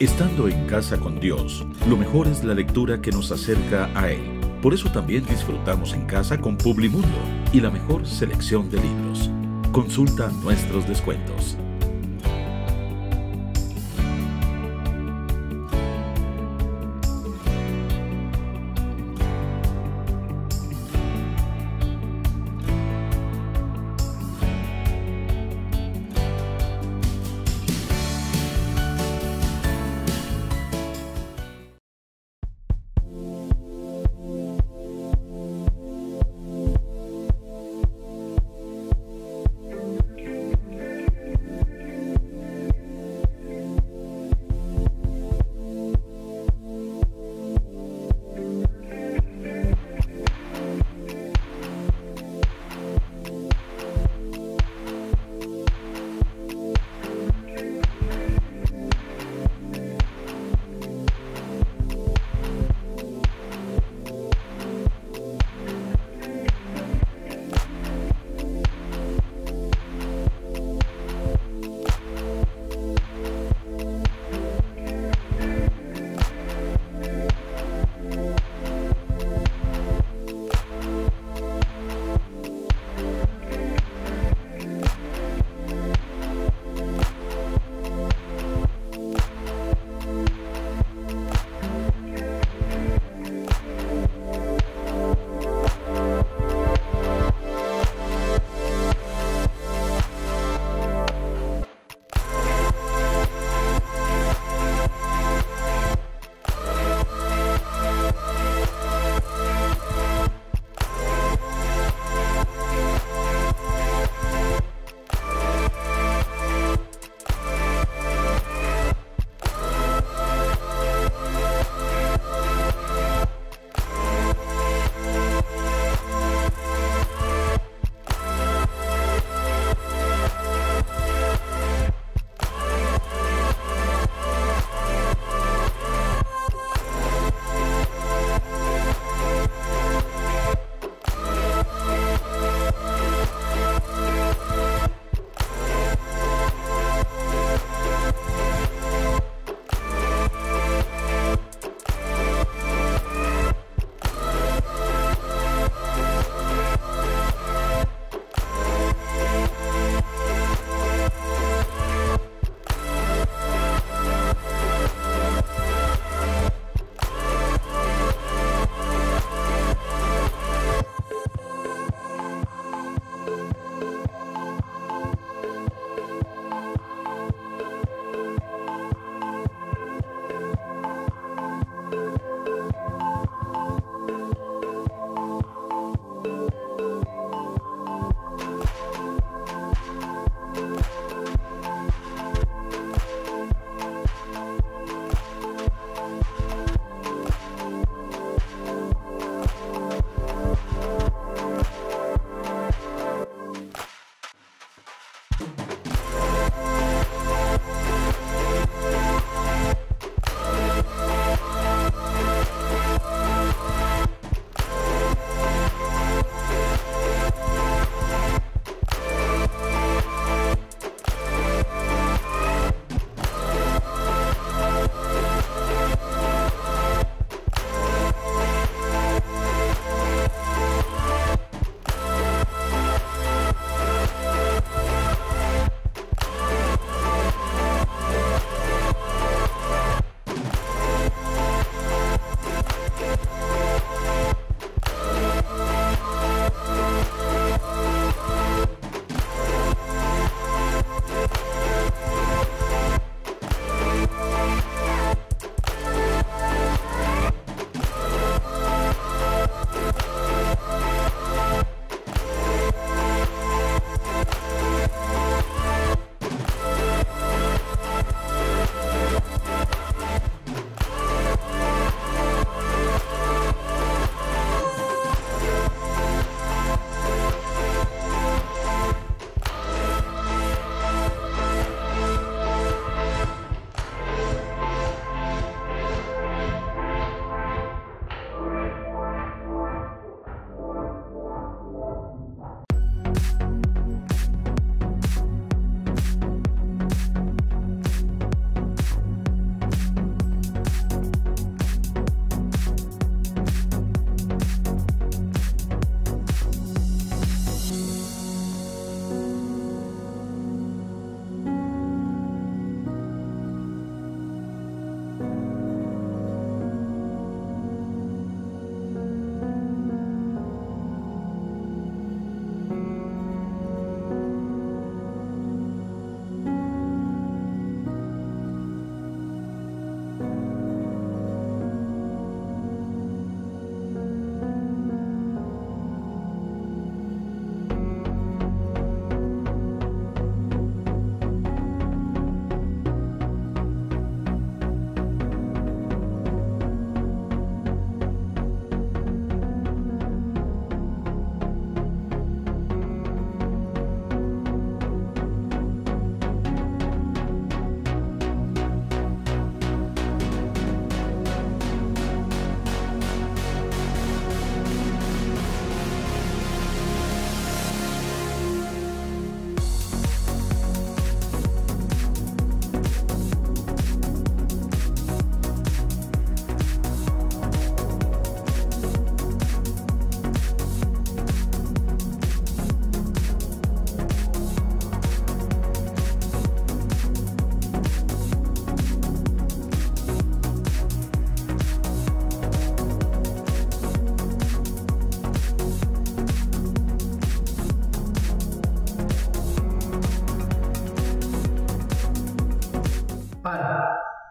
Estando en casa con Dios, lo mejor es la lectura que nos acerca a Él. Por eso también disfrutamos en casa con Publimundo y la mejor selección de libros. Consulta nuestros descuentos.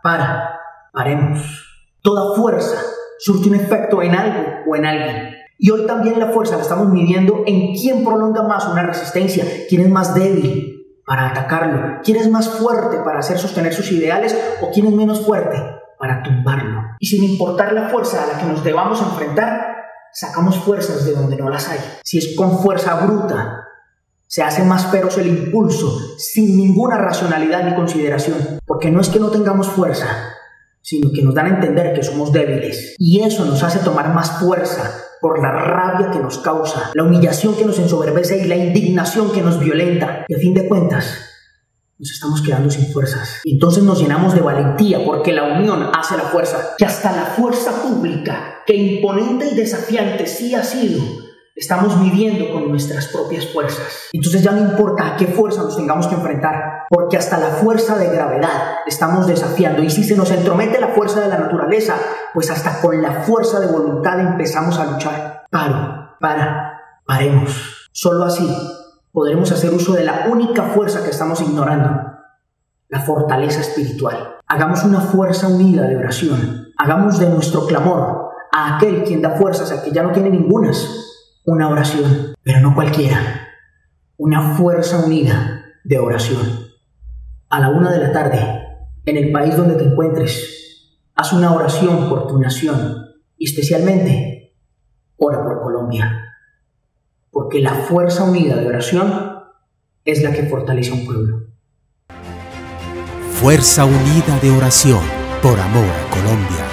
Paremos. Toda fuerza surte un efecto en algo o en alguien. Y hoy también la fuerza la estamos midiendo en quién prolonga más una resistencia, quién es más débil para atacarlo, quién es más fuerte para hacer sostener sus ideales o quién es menos fuerte para tumbarlo. Y sin importar la fuerza a la que nos debamos enfrentar, sacamos fuerzas de donde no las hay. Si es con fuerza bruta, se hace más feroz el impulso, sin ninguna racionalidad ni consideración, porque no es que no tengamos fuerza, sino que nos dan a entender que somos débiles. Y eso nos hace tomar más fuerza por la rabia que nos causa, la humillación que nos ensoberbece y la indignación que nos violenta. Y a fin de cuentas, nos estamos quedando sin fuerzas. Y entonces nos llenamos de valentía, porque la unión hace la fuerza. Que hasta la fuerza pública, que imponente y desafiante sí ha sido, estamos midiendo con nuestras propias fuerzas. Entonces ya no importa a qué fuerza nos tengamos que enfrentar, porque hasta la fuerza de gravedad estamos desafiando. Y si se nos entromete la fuerza de la naturaleza, pues hasta con la fuerza de voluntad empezamos a luchar. Paremos. Solo así podremos hacer uso de la única fuerza que estamos ignorando, la fortaleza espiritual. Hagamos una fuerza unida de oración. Hagamos de nuestro clamor a aquel quien da fuerzas al que ya no tiene ningunas, una oración, pero no cualquiera, una fuerza unida de oración. A la 1 de la tarde, en el país donde te encuentres, haz una oración por tu nación y especialmente ora por Colombia, porque la fuerza unida de oración es la que fortalece a un pueblo. Fuerza unida de oración por amor a Colombia.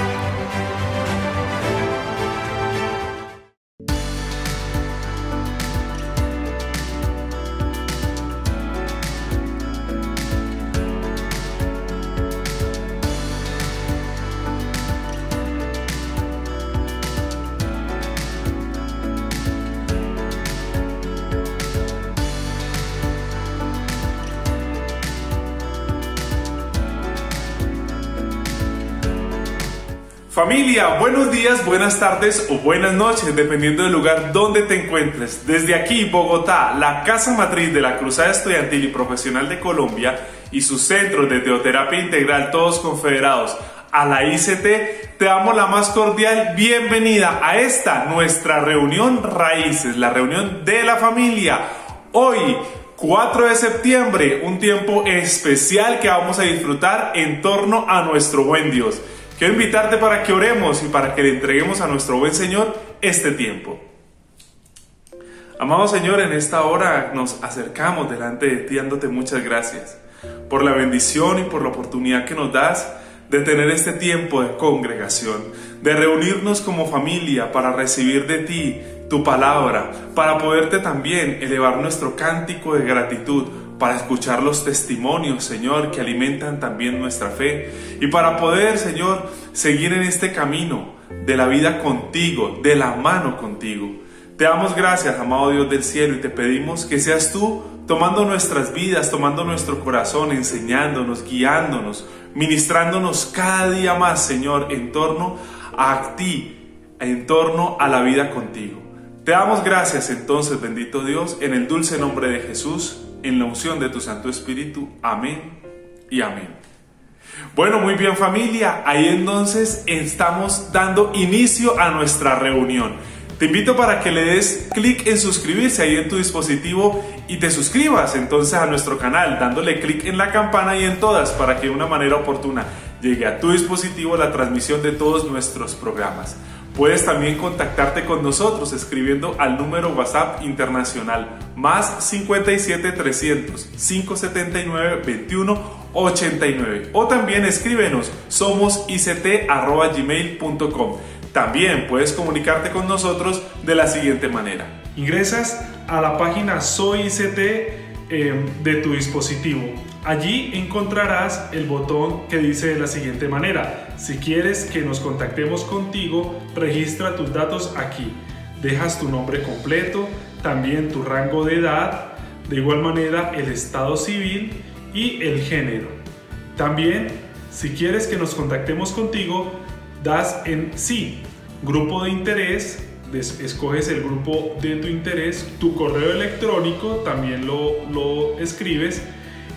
Familia, buenos días, buenas tardes o buenas noches, dependiendo del lugar donde te encuentres. Desde aquí, Bogotá, la casa matriz de la Cruzada Estudiantil y Profesional de Colombia y sus centros de teoterapia integral, todos confederados a la ICT, te damos la más cordial bienvenida a esta nuestra reunión Raíces, la reunión de la familia. Hoy, 4 de septiembre, un tiempo especial que vamos a disfrutar en torno a nuestro buen Dios. Quiero invitarte para que oremos y para que le entreguemos a nuestro buen Señor este tiempo. Amado Señor, en esta hora nos acercamos delante de ti dándote muchas gracias por la bendición y por la oportunidad que nos das de tener este tiempo de congregación, de reunirnos como familia para recibir de ti tu palabra, para poderte también elevar nuestro cántico de gratitud, para escuchar los testimonios, Señor, que alimentan también nuestra fe y para poder, Señor, seguir en este camino de la vida contigo, de la mano contigo. Te damos gracias, amado Dios del cielo, y te pedimos que seas tú tomando nuestras vidas, tomando nuestro corazón, enseñándonos, guiándonos, ministrándonos cada día más, Señor, en torno a ti, en torno a la vida contigo. Te damos gracias entonces, bendito Dios, en el dulce nombre de Jesús, en la unción de tu Santo Espíritu. Amén y amén. Bueno, muy bien familia, ahí entonces estamos dando inicio a nuestra reunión. Te invito para que le des clic en suscribirse ahí en tu dispositivo y te suscribas entonces a nuestro canal, dándole clic en la campana y en todas para que de una manera oportuna llegue a tu dispositivo la transmisión de todos nuestros programas. Puedes también contactarte con nosotros escribiendo al número WhatsApp internacional más 57 300 579 21 89 o también escríbenos somosict@gmail.com. También puedes comunicarte con nosotros de la siguiente manera. Ingresas a la página Soy ICT de tu dispositivo. Allí encontrarás el botón que dice de la siguiente manera: si quieres que nos contactemos contigo, registra tus datos aquí. Dejas tu nombre completo, también tu rango de edad, de igual manera el estado civil y el género. También, si quieres que nos contactemos contigo, das en sí, grupo de interés, escoges el grupo de tu interés, tu correo electrónico también lo escribes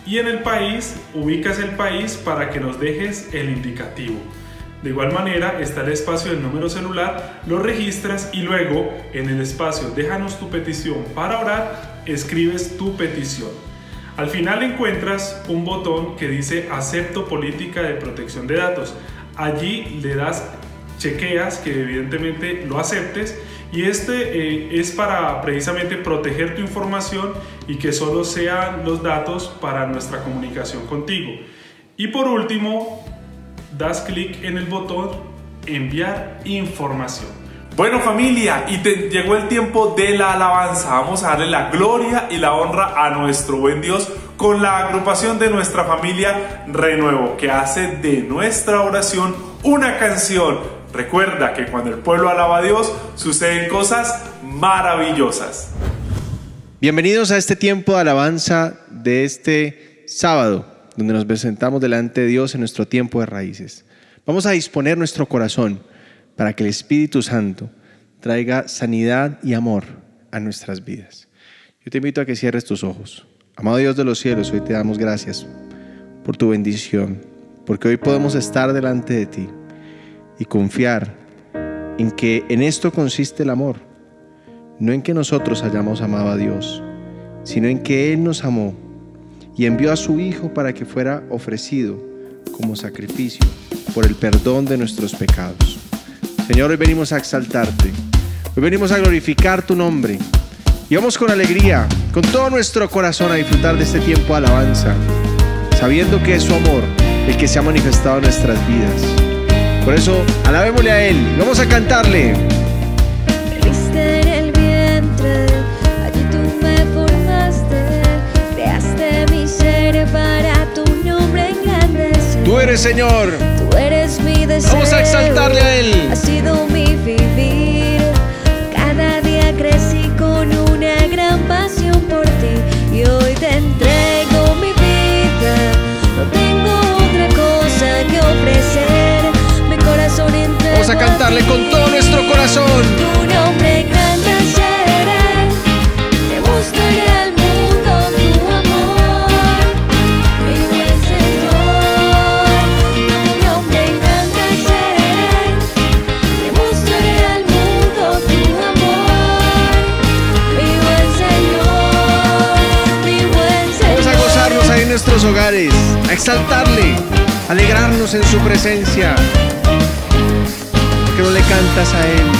y en el país ubicas el país para que nos dejes el indicativo. De igual manera está el espacio del número celular, lo registras y luego en el espacio déjanos tu petición para orar, escribes tu petición. Al final encuentras un botón que dice acepto política de protección de datos. Allí le das, chequeas que evidentemente lo aceptes y es para precisamente proteger tu información y que solo sean los datos para nuestra comunicación contigo. Y por último, das clic en el botón enviar información. Bueno familia, y llegó el tiempo de la alabanza. Vamos a darle la gloria y la honra a nuestro buen Dios con la agrupación de nuestra familia Renuevo, que hace de nuestra oración una canción. Recuerda que cuando el pueblo alaba a Dios, suceden cosas maravillosas. Bienvenidos a este tiempo de alabanza de este sábado, donde nos presentamos delante de Dios en nuestro tiempo de raíces. Vamos a disponer nuestro corazón para que el Espíritu Santo traiga sanidad y amor a nuestras vidas. Yo te invito a que cierres tus ojos. Amado Dios de los cielos, hoy te damos gracias por tu bendición, porque hoy podemos estar delante de ti y confiar en que en esto consiste el amor, no en que nosotros hayamos amado a Dios, sino en que Él nos amó y envió a su Hijo para que fuera ofrecido como sacrificio por el perdón de nuestros pecados. Señor, hoy venimos a exaltarte, hoy venimos a glorificar tu nombre y vamos con alegría, con todo nuestro corazón a disfrutar de este tiempo de alabanza, sabiendo que es su amor el que se ha manifestado en nuestras vidas. Por eso, alabémosle a Él, vamos a cantarle. En el vientre, allí tú me formaste, creaste mi ser para tu nombre engrandecer. Tú eres Señor, tú eres mi deseo, vamos a exaltarle a Él. Ha sido mi vivir, cada día crecí con una gran pasión por ti y hoy te entrego mi vida, no tengo otra cosa que ofrecer, mi corazón entrego. Vamos a cantarle con todo nuestro corazón. Tu nombre engrandeceré, te mostraré al mundo tu amor, mi buen Señor. Tu nombre engrandeceré, te mostraré al mundo tu amor, mi buen Señor, mi buen Señor. Vamos a gozarnos ahí en nuestros hogares, a exaltarle, a alegrarnos en su presencia. ¿Por qué no le cantas a Él?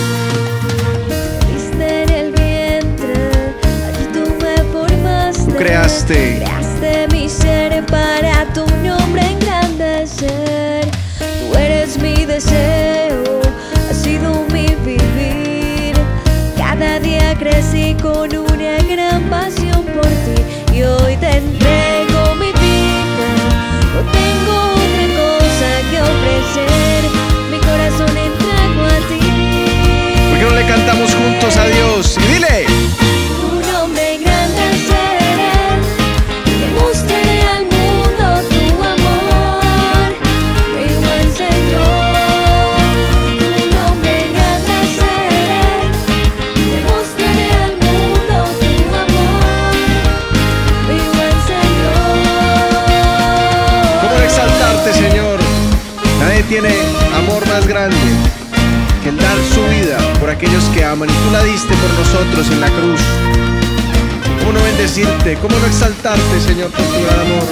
En el vientre, allí tú me formaste, Creaste mi ser para tu nombre engrandecer. Tú eres mi deseo, ha sido mi vivir. Cada día crecí con una gran pasión por ti y hoy te entrego mi vida. No tengo otra cosa que ofrecer, mi corazón entrego a ti. ¿Por qué no le cantamos juntos a Dios? Y dile. Tu nombre engrandeceré, te mostraré al mundo tu amor, mi buen Señor. Tu nombre engrandeceré, te mostraré al mundo tu amor, mi buen Señor. ¿Cómo no exaltarte, Señor? Nadie tiene amor más grande que el dar su vida por aquellos que aman, y tú la diste por nosotros en la cruz. ¿Cómo no bendecirte? ¿Cómo no exaltarte, Señor, por tu gran amor?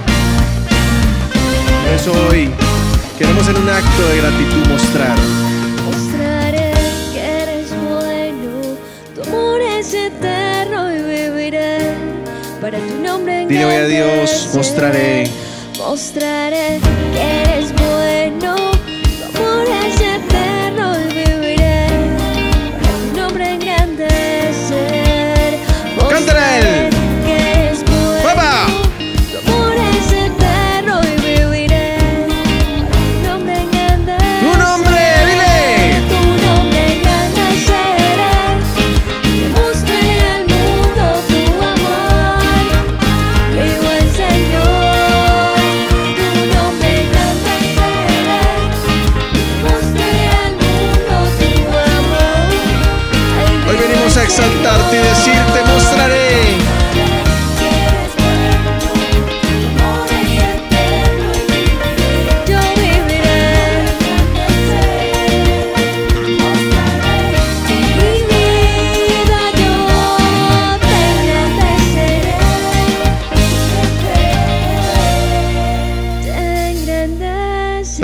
Por eso hoy queremos en un acto de gratitud mostrar. Mostraré que eres bueno, tu amor es eterno y viviré para tu nombre. Dile hoy a Dios, mostraré. Mostraré que eres bueno, tu amor es eterno y viviré para tu nombre engrandecer. Cántale a Él. Que eres bueno, ¡Papá! tu amor es eterno y viviré para tu nombre engrandecer. ¡Tu nombre! ¡Dile! Tu nombre engrandeceré, te mostraré al mundo tu amor, mi buen Señor. Tu nombre engrandeceré,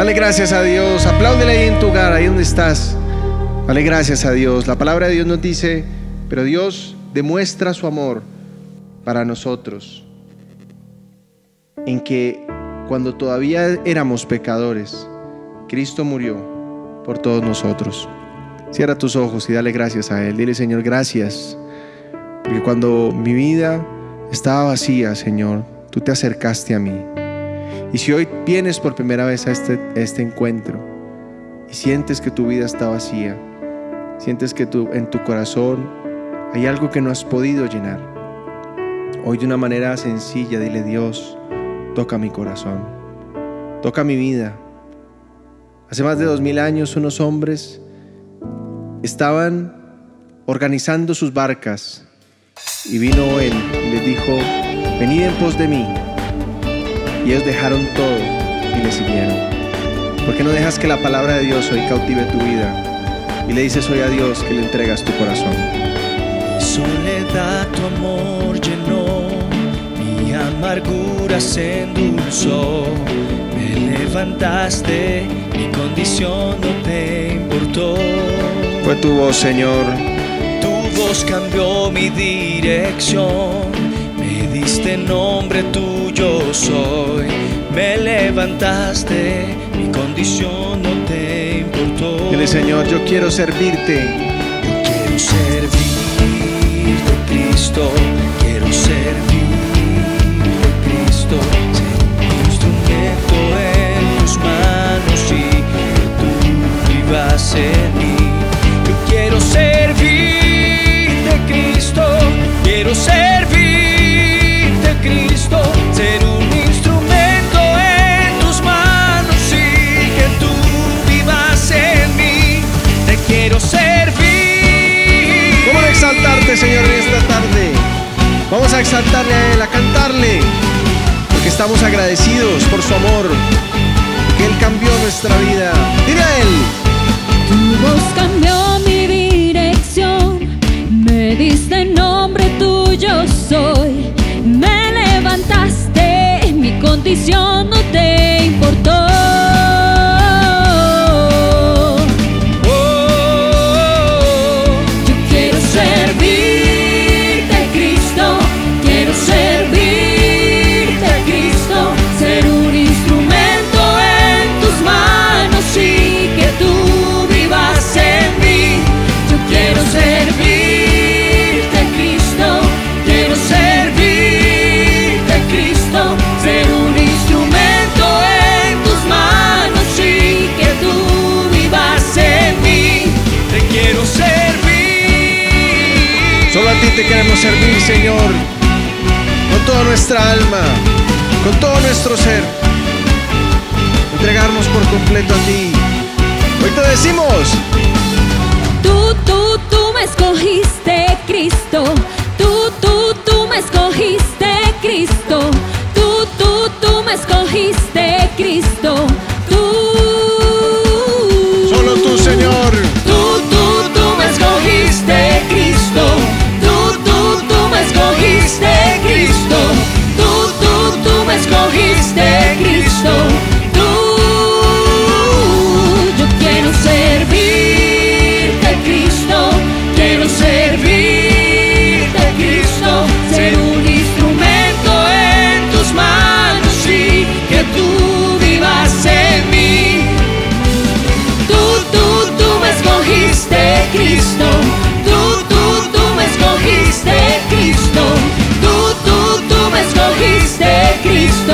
Dale gracias a Dios. Apláudele ahí en tu hogar, ahí donde estás. Dale gracias a Dios. La palabra de Dios nos dice, pero Dios demuestra su amor para nosotros en que cuando todavía éramos pecadores, Cristo murió por todos nosotros. Cierra tus ojos y dale gracias a Él. Dile: Señor, gracias, porque cuando mi vida estaba vacía, Señor, tú te acercaste a mí. Y si hoy vienes por primera vez a este encuentro y sientes que tu vida está vacía, sientes que en tu corazón hay algo que no has podido llenar, hoy de una manera sencilla dile: Dios, toca mi corazón, toca mi vida. Hace más de 2000 años unos hombres estaban organizando sus barcas y vino Él y les dijo: venid en pos de mí. Y ellos dejaron todo y le siguieron. ¿Por qué no dejas que la palabra de Dios hoy cautive tu vida y le dices hoy a Dios que le entregas tu corazón? Mi soledad tu amor llenó, mi amargura se endulzó. Me levantaste, mi condición no te importó. Fue tu voz, Señor. Tu voz cambió mi dirección. Me diste nombre, tuyo soy. Me levantaste, mi condición no te importó. Dile: Señor, yo quiero servirte. Yo quiero servir de Cristo. Quiero servir de Cristo. Ser un instrumento en tus manos y que tú vivas en mí. Yo quiero servir de Cristo. Quiero servir Cristo, ser un instrumento en tus manos y que tú vivas en mí. Te quiero servir. ¿Cómo no exaltarte, Señor, en esta tarde? Vamos a exaltarle a Él, a cantarle, porque estamos agradecidos por su amor, porque Él cambió nuestra vida. Dile a Él: tu voz cambió mi dirección, me diste nombre, tuyo soy. Me levantaste, mi condición no te importó. Yo quiero servirte, Cristo. Quiero servirte, Cristo. Ser un instrumento en tus manos y que tú vivas en mí. Yo quiero servirte, Cristo. Quiero servirte, Cristo, ser un instrumento en tus manos y que tú vivas en mí. Te quiero servir. solo a ti te queremos servir, Señor, con toda nuestra alma, con todo nuestro ser, entregarnos por completo a ti. Hoy te decimos: Tú me escogiste, Cristo. Tú me escogiste, Cristo. Tú me escogiste, Cristo. Solo tú, Señor. Tú me escogiste, Cristo. Tú me escogiste, Cristo. Tú me escogiste, Cristo. Yo quiero servirte, Cristo. Quiero servirte, Cristo. Ser un instrumento en tus manos y que tú vivas en mí. Tú me escogiste, Cristo. Tú me escogiste, Cristo. Tú me escogiste, Cristo.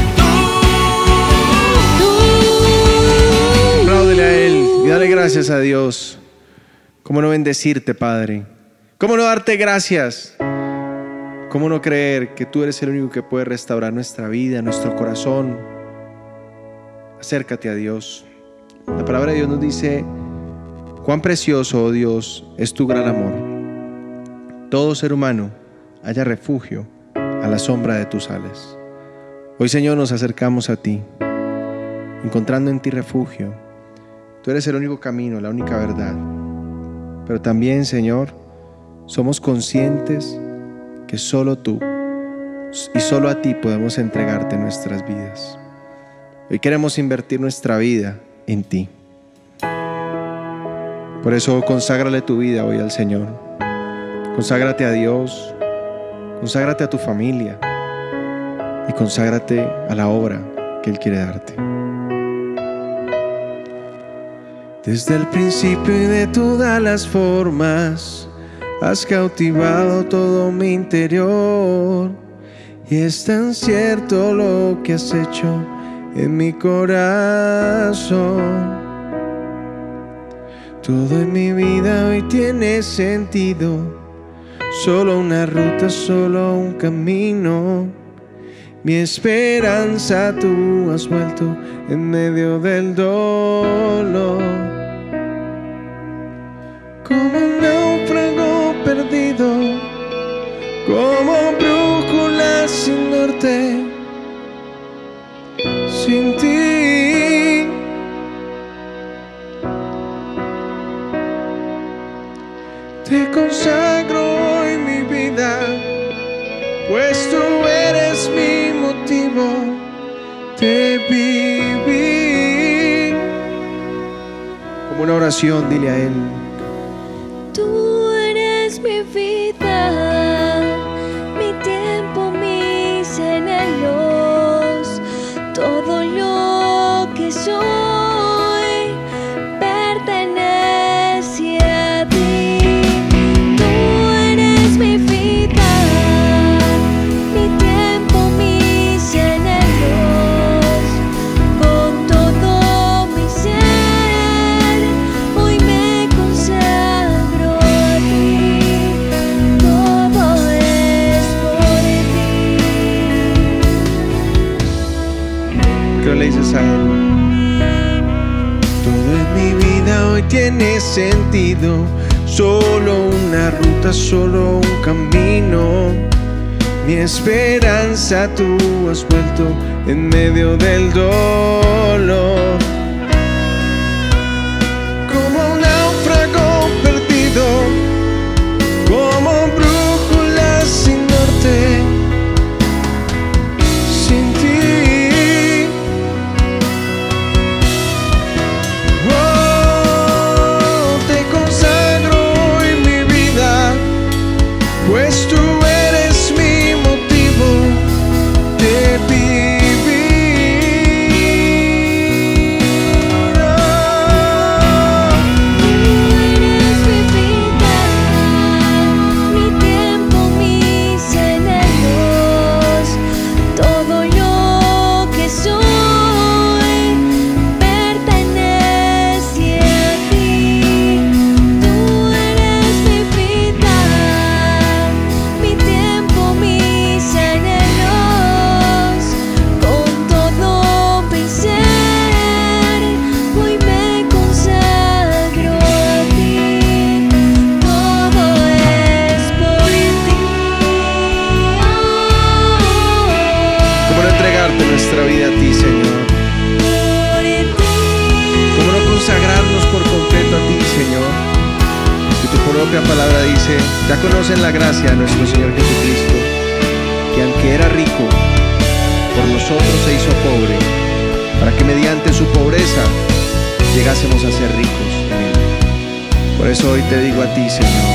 Apláudele a Él y dale gracias a Dios. ¿Cómo no bendecirte, Padre? ¿Cómo no darte gracias? ¿Cómo no creer que tú eres el único que puede restaurar nuestra vida, nuestro corazón? Acércate a Dios. La palabra de Dios nos dice: cuán precioso, oh Dios, es tu gran amor. Todo ser humano halla refugio a la sombra de tus alas. Hoy, Señor, nos acercamos a ti, encontrando en ti refugio. Tú eres el único camino, la única verdad. Pero también, Señor, somos conscientes que solo tú y solo a ti podemos entregarte nuestras vidas. Hoy queremos invertir nuestra vida en ti. Por eso conságrale tu vida hoy al Señor. Conságrate a Dios, conságrate a tu familia y conságrate a la obra que Él quiere darte. Desde el principio y de todas las formas has cautivado todo mi interior, y es tan cierto lo que has hecho en mi corazón. Todo en mi vida hoy tiene sentido, solo una ruta, solo un camino. Mi esperanza tú has vuelto en medio del dolor. Como un náufrago perdido, como brújula sin norte, sin ti. Te consagro hoy mi vida, pues tú eres mi motivo de vivir. Como una oración, dile a Él: Tú eres mi vida, mi tiempo, mis anhelos, todo lo que soy pertenece a ti. Tú eres mi vida, mi tiempo, mis anhelos, con todo mi ser, hoy me consagro a ti. Todo es por ti. ¿qué le dices a Él? Todo en mi vida hoy tiene sentido, solo una ruta, solo un camino. Mi esperanza tú has vuelto en medio del dolor. Como un náufrago perdido, como brújula sin norte, sin ti. Oh, te consagro hoy mi vida, pues tú eres mi motivo de vivir. Oh, Tú eres mi vida, mi tiempo, mis anhelos, todo lo que soy pertenece a ti. Tú eres mi vida, mi tiempo, mis anhelos, con todo mi ser, hoy me consagro a ti. Todo es por ti. ¿cómo no entregarte nuestra vida a ti, Señor? Por ti. ¿Cómo no consagrarnos por completo a ti, Señor? Que tu propia palabra dice: ya conocen la gracia de nuestro Señor Jesucristo, que aunque era rico, por nosotros se hizo pobre, para que mediante su pobreza llegásemos a ser ricos en Él. Por eso hoy te digo a ti, Señor: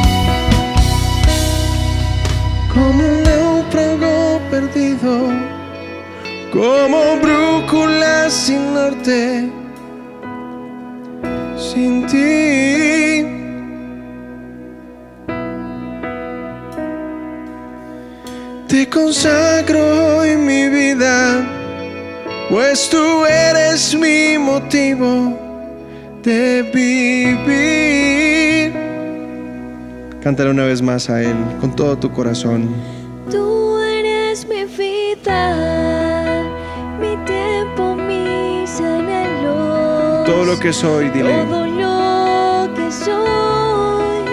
como un náufrago perdido, como brújula sin norte, sin ti. Te consagro hoy mi vida, pues tú eres mi motivo de vivir. Cántale una vez más a Él con todo tu corazón. Tú eres mi vida, mi tiempo, mis anhelos, Todo lo que soy, dile. todo lo que soy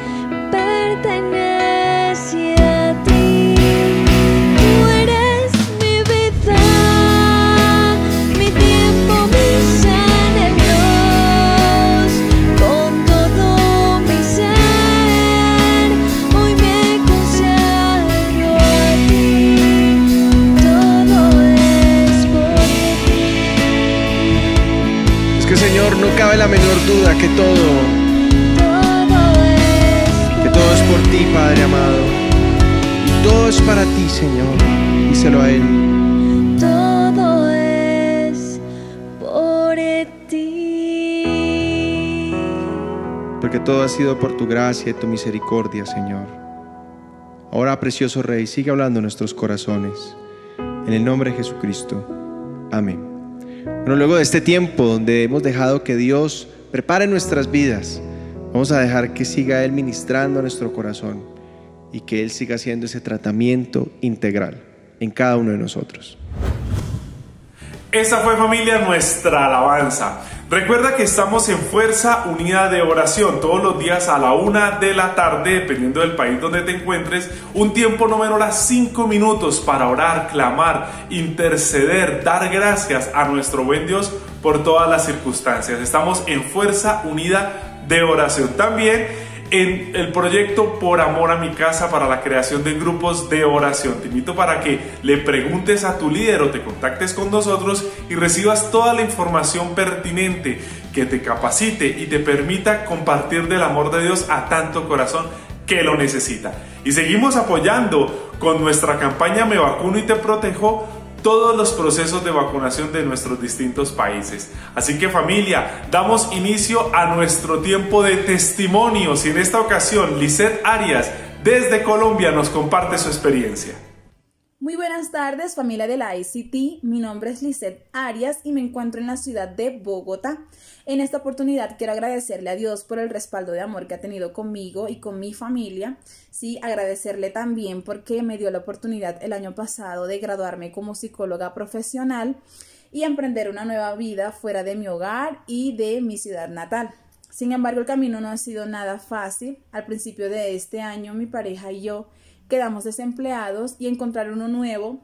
pertenece a ti. Tú eres mi vida, mi tiempo, mis anhelos, con todo mi ser, hoy me consagro a ti. Todo es por ti. duda que todo es por ti, Padre amado. Y todo es para ti, Señor. Díselo a Él. Todo es por ti. Porque todo ha sido por tu gracia y tu misericordia, Señor. Ahora, precioso Rey, sigue hablando en nuestros corazones. En el nombre de Jesucristo. Amén. Bueno, luego de este tiempo donde hemos dejado que Dios prepare nuestras vidas, vamos a dejar que siga Él ministrando a nuestro corazón y que Él siga haciendo ese tratamiento integral en cada uno de nosotros. Esa fue, familia, nuestra alabanza. Recuerda que estamos en Fuerza Unida de Oración todos los días a la 1 de la tarde, dependiendo del país donde te encuentres, un tiempo no menor a 5 minutos para orar, clamar, interceder, dar gracias a nuestro buen Dios por todas las circunstancias. Estamos en Fuerza Unida de Oración. También en el proyecto Por Amor a mi Casa para la creación de grupos de oración. Te invito para que le preguntes a tu líder o te contactes con nosotros y recibas toda la información pertinente que te capacite y te permita compartir del amor de Dios a tanto corazón que lo necesita. Y seguimos apoyando con nuestra campaña Me Vacuno y Te Protejo todos los procesos de vacunación de nuestros distintos países. Así que, familia, damos inicio a nuestro tiempo de testimonios y en esta ocasión Lisette Arias desde Colombia nos comparte su experiencia. Muy buenas tardes, familia de la ICT. Mi nombre es Lisette Arias y me encuentro en la ciudad de Bogotá. En esta oportunidad quiero agradecerle a Dios por el respaldo de amor que ha tenido conmigo y con mi familia. Sí, agradecerle también porque me dio la oportunidad el año pasado de graduarme como psicóloga profesional y emprender una nueva vida fuera de mi hogar y de mi ciudad natal. Sin embargo, el camino no ha sido nada fácil. Al principio de este año, mi pareja y yo quedamos desempleados y encontrar uno nuevo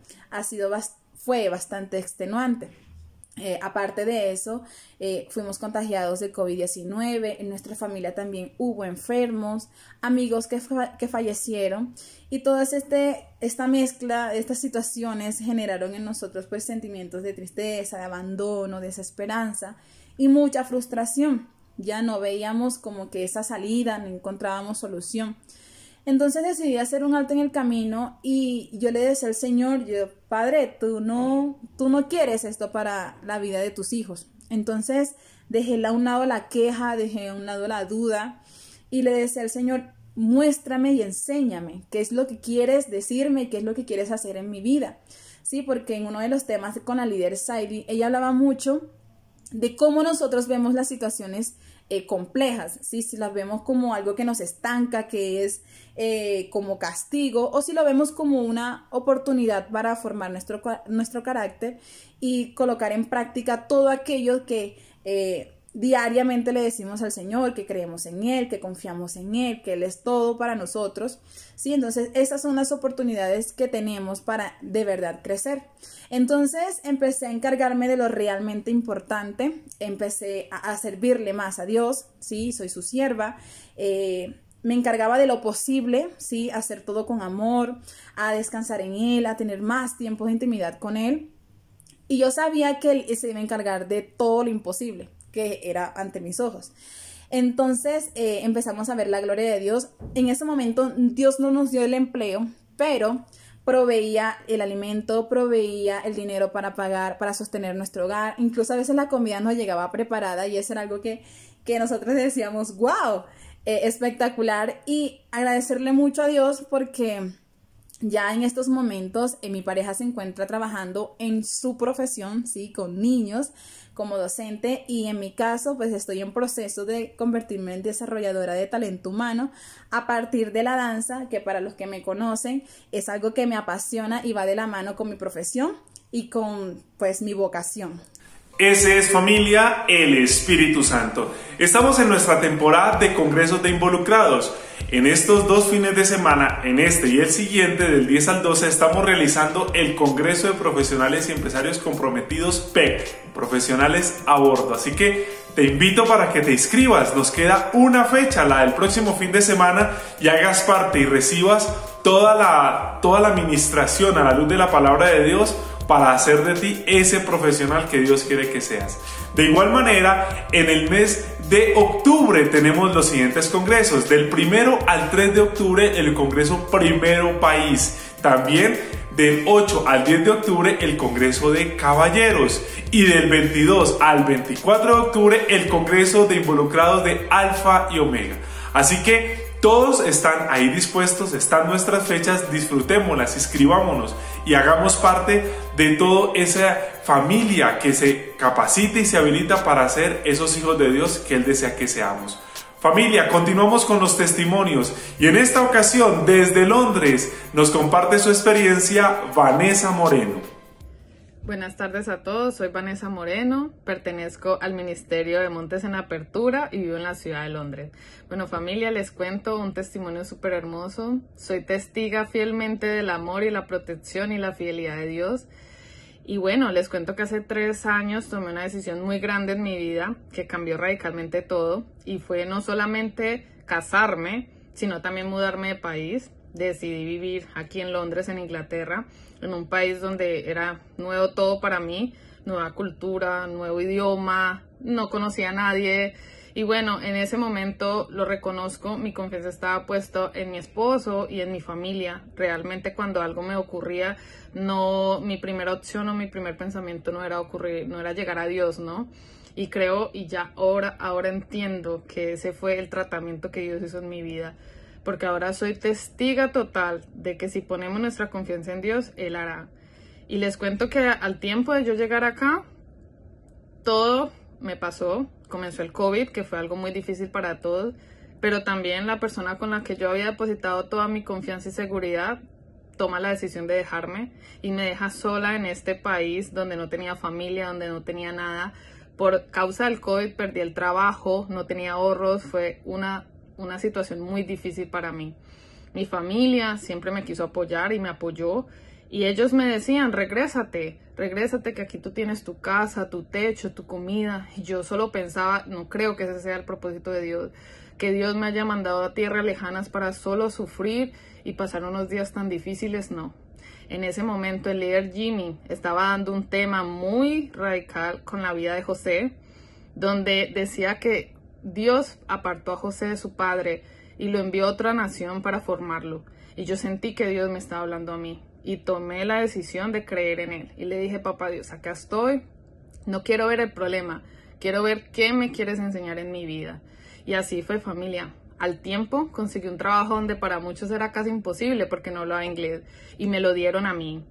fue bastante extenuante. Aparte de eso, fuimos contagiados de COVID-19, en nuestra familia también hubo enfermos, amigos que fallecieron y toda esta mezcla, estas situaciones generaron en nosotros pues sentimientos de tristeza, de abandono, desesperanza y mucha frustración. Ya no veíamos como que esa salida, no encontrábamos solución. Entonces decidí hacer un alto en el camino y yo le decía al Señor, Padre, tú no quieres esto para la vida de tus hijos. Entonces dejé a un lado la queja, dejé a un lado la duda y le decía al Señor, muéstrame y enséñame qué es lo que quieres decirme, qué es lo que quieres hacer en mi vida. Sí, porque en uno de los temas con la líder Saidi, ella hablaba mucho de cómo nosotros vemos las situaciones complejas, ¿sí? Si las vemos como algo que nos estanca, que es como castigo, o si lo vemos como una oportunidad para formar nuestro carácter y colocar en práctica todo aquello que diariamente le decimos al Señor, que creemos en Él, que confiamos en Él, que Él es todo para nosotros, ¿sí? Entonces esas son las oportunidades que tenemos para de verdad crecer. Entonces empecé a encargarme de lo realmente importante, empecé a servirle más a Dios, ¿sí? Soy su sierva, me encargaba de lo posible, ¿sí? Hacer todo con amor, a descansar en Él, a tener más tiempo de intimidad con Él. Y yo sabía que Él se iba a encargar de todo lo imposible que era ante mis ojos. Entonces empezamos a ver la gloria de Dios. En ese momento Dios no nos dio el empleo, pero proveía el alimento, proveía el dinero para pagar, para sostener nuestro hogar. Incluso a veces la comida nos llegaba preparada y eso era algo que nosotros decíamos, wow, espectacular. Y agradecerle mucho a Dios porque ya en estos momentos mi pareja se encuentra trabajando en su profesión, ¿sí? Con niños, como docente, y en mi caso pues estoy en proceso de convertirme en desarrolladora de talento humano a partir de la danza, que para los que me conocen es algo que me apasiona y va de la mano con mi profesión y con pues mi vocación. Ese es, familia, el Espíritu Santo. Estamos en nuestra temporada de congresos de involucrados. En estos 2 fines de semana, en este y el siguiente, del 10 al 12, estamos realizando el Congreso de Profesionales y Empresarios Comprometidos PEC, Profesionales a Bordo. Así que te invito para que te inscribas. Nos queda una fecha, la del próximo fin de semana, y hagas parte y recibas toda la administración a la luz de la palabra de Dios para hacer de ti ese profesional que Dios quiere que seas. De igual manera, en el mes de octubre tenemos los siguientes congresos. Del 1 al 3 de octubre el Congreso Primero País. También del 8 al 10 de octubre el Congreso de Caballeros. Y del 22 al 24 de octubre el Congreso de Involucrados de Alfa y Omega. Así que todos están ahí dispuestos, están nuestras fechas, disfrutémoslas, inscribámonos y hagamos parte de toda esa familia que se capacita y se habilita para ser esos hijos de Dios que Él desea que seamos. Familia, continuamos con los testimonios y en esta ocasión desde Londres nos comparte su experiencia Vanessa Moreno. Buenas tardes a todos, soy Vanessa Moreno, pertenezco al Ministerio de Montes en Apertura y vivo en la ciudad de Londres. Bueno, familia, les cuento un testimonio súper hermoso. Soy testiga fielmente del amor y la protección y la fidelidad de Dios. Y bueno, les cuento que hace 3 años tomé una decisión muy grande en mi vida que cambió radicalmente todo y fue no solamente casarme, sino también mudarme de país. Decidí vivir aquí en Londres, en Inglaterra, en un país donde era nuevo todo para mí, nueva cultura, nuevo idioma, no conocía a nadie. Y bueno, en ese momento lo reconozco, mi confianza estaba puesta en mi esposo y en mi familia. Realmente cuando algo me ocurría, mi primera opción o mi primer pensamiento no era llegar a Dios, ¿no? Y creo, y ya ahora entiendo que ese fue el tratamiento que Dios hizo en mi vida. Porque ahora soy testiga total de que si ponemos nuestra confianza en Dios, Él hará. Y les cuento que al tiempo de yo llegar acá, todo me pasó. Comenzó el COVID, que fue algo muy difícil para todos, pero también la persona con la que yo había depositado toda mi confianza y seguridad toma la decisión de dejarme y me deja sola en este país donde no tenía familia, donde no tenía nada. Por causa del COVID perdí el trabajo, no tenía ahorros, fue una situación muy difícil para mí. Mi familia siempre me quiso apoyar y me apoyó y ellos me decían, regrésate que aquí tú tienes tu casa, tu techo, tu comida. Y yo solo pensaba, no creo que ese sea el propósito de Dios, que Dios me haya mandado a tierras lejanas para solo sufrir y pasar unos días tan difíciles, no. En ese momento el líder Jimmy estaba dando un tema muy radical con la vida de José, donde decía que Dios apartó a José de su padre y lo envió a otra nación para formarlo. Y yo sentí que Dios me estaba hablando a mí y tomé la decisión de creer en Él. Y le dije, papá Dios, acá estoy, no quiero ver el problema, quiero ver qué me quieres enseñar en mi vida. Y así fue, familia. Al tiempo conseguí un trabajo donde para muchos era casi imposible porque no hablaba inglés y me lo dieron a mí.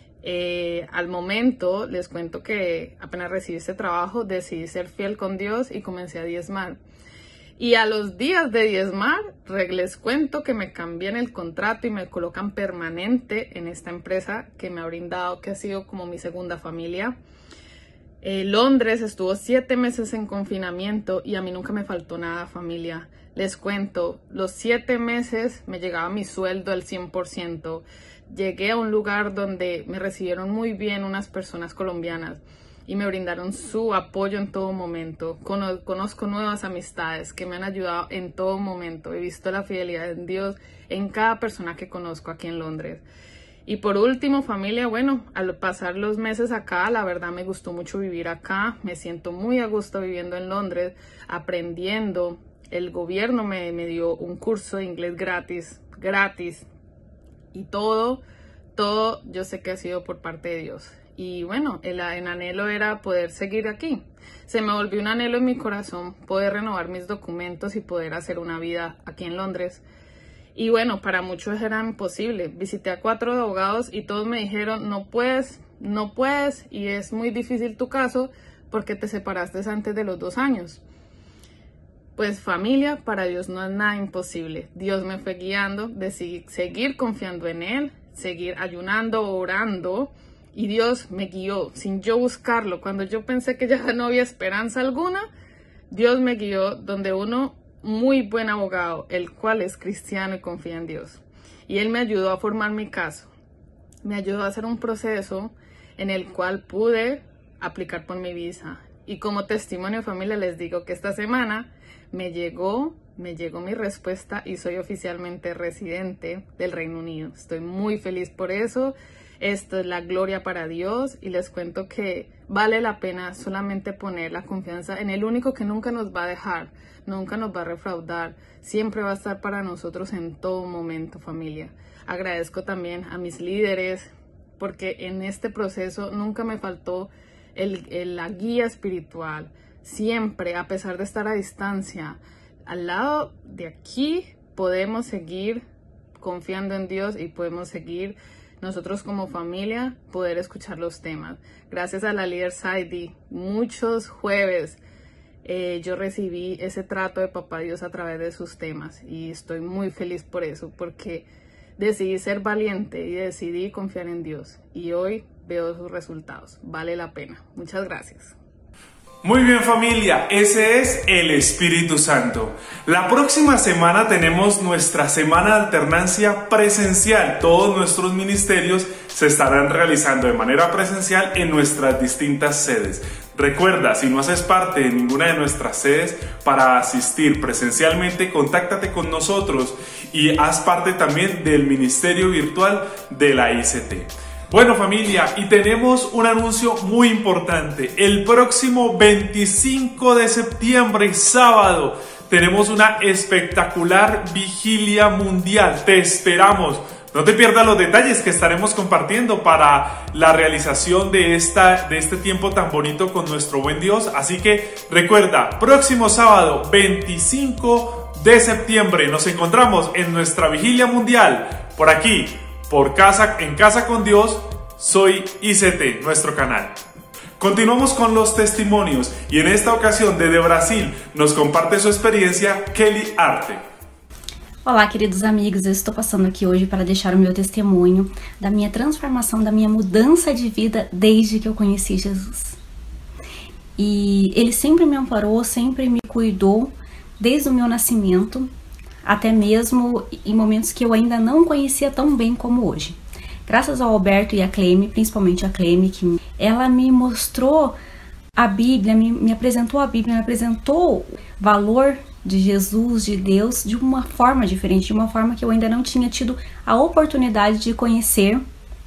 Al momento les cuento que apenas recibí ese trabajo decidí ser fiel con Dios y comencé a diezmar. Y a los días de diezmar les cuento que me cambian el contrato y me colocan permanente en esta empresa que me ha brindado, que ha sido como mi segunda familia. Londres estuvo 7 meses en confinamiento y a mí nunca me faltó nada, familia. Les cuento, los 7 meses me llegaba mi sueldo al 100%. Llegué a un lugar donde me recibieron muy bien unas personas colombianas y me brindaron su apoyo en todo momento. Conozco nuevas amistades que me han ayudado en todo momento. He visto la fidelidad de Dios en cada persona que conozco aquí en Londres. Y por último, familia, bueno, al pasar los meses acá, la verdad me gustó mucho vivir acá. Me siento muy a gusto viviendo en Londres, aprendiendo. El gobierno me dio un curso de inglés gratis. Y todo yo sé que ha sido por parte de Dios. Y bueno, el anhelo era poder seguir aquí. Se me volvió un anhelo en mi corazón poder renovar mis documentos y poder hacer una vida aquí en Londres. Y bueno, para muchos era imposible. Visité a 4 abogados y todos me dijeron, no puedes, y es muy difícil tu caso porque te separaste antes de los 2 años. Pues familia, para Dios no es nada imposible. Dios me fue guiando, decidí seguir confiando en Él, seguir ayunando, orando, y Dios me guió sin yo buscarlo. Cuando yo pensé que ya no había esperanza alguna, Dios me guió donde uno muy buen abogado, el cual es cristiano y confía en Dios. Y Él me ayudó a formar mi caso. Me ayudó a hacer un proceso en el cual pude aplicar por mi visa. Y como testimonio de familia les digo que esta semana me llegó mi respuesta y soy oficialmente residente del Reino Unido. Estoy muy feliz por eso. Esto es la gloria para Dios y les cuento que vale la pena solamente poner la confianza en el único que nunca nos va a dejar, nunca nos va a defraudar, siempre va a estar para nosotros en todo momento, familia. Agradezco también a mis líderes porque en este proceso nunca me faltó la guía espiritual. Siempre, a pesar de estar a distancia, al lado de aquí podemos seguir confiando en Dios y podemos seguir nosotros como familia poder escuchar los temas. Gracias a la líder Saidi, muchos jueves yo recibí ese trato de Papá Dios a través de sus temas y estoy muy feliz por eso, porque decidí ser valiente y decidí confiar en Dios y hoy veo sus resultados. Vale la pena. Muchas gracias. Muy bien, familia, ese es el Espíritu Santo. La próxima semana tenemos nuestra semana de alternancia presencial. Todos nuestros ministerios se estarán realizando de manera presencial en nuestras distintas sedes. Recuerda, si no haces parte de ninguna de nuestras sedes, para asistir presencialmente, contáctate con nosotros y haz parte también del ministerio virtual de la ICT. Bueno, familia, y tenemos un anuncio muy importante. El próximo 25 de septiembre, sábado, tenemos una espectacular vigilia mundial. Te esperamos. No te pierdas los detalles que estaremos compartiendo para la realización de este tiempo tan bonito con nuestro buen Dios. Así que recuerda, próximo sábado, 25 de septiembre, nos encontramos en nuestra vigilia mundial, por aquí, en Casa con Dios. Soy ICT, nuestro canal. Continuamos con los testimonios y en esta ocasión desde Brasil nos comparte su experiencia Kelly Arte. Olá, queridos amigos, eu estou passando aqui hoje para deixar o meu testemunho da minha transformação, da minha mudança de vida desde que eu conheci Jesus. E Ele sempre me amparou, sempre me cuidou, desde o meu nascimento, até mesmo em momentos que eu ainda não conhecia tão bem como hoje. Graças ao Alberto e a Cleme, principalmente a Cleme, que ela me mostrou a Bíblia, me apresentou a Bíblia, me apresentou o valor de Jesus, de Deus, de uma forma diferente, de uma forma que eu ainda não tinha tido a oportunidade de conhecer.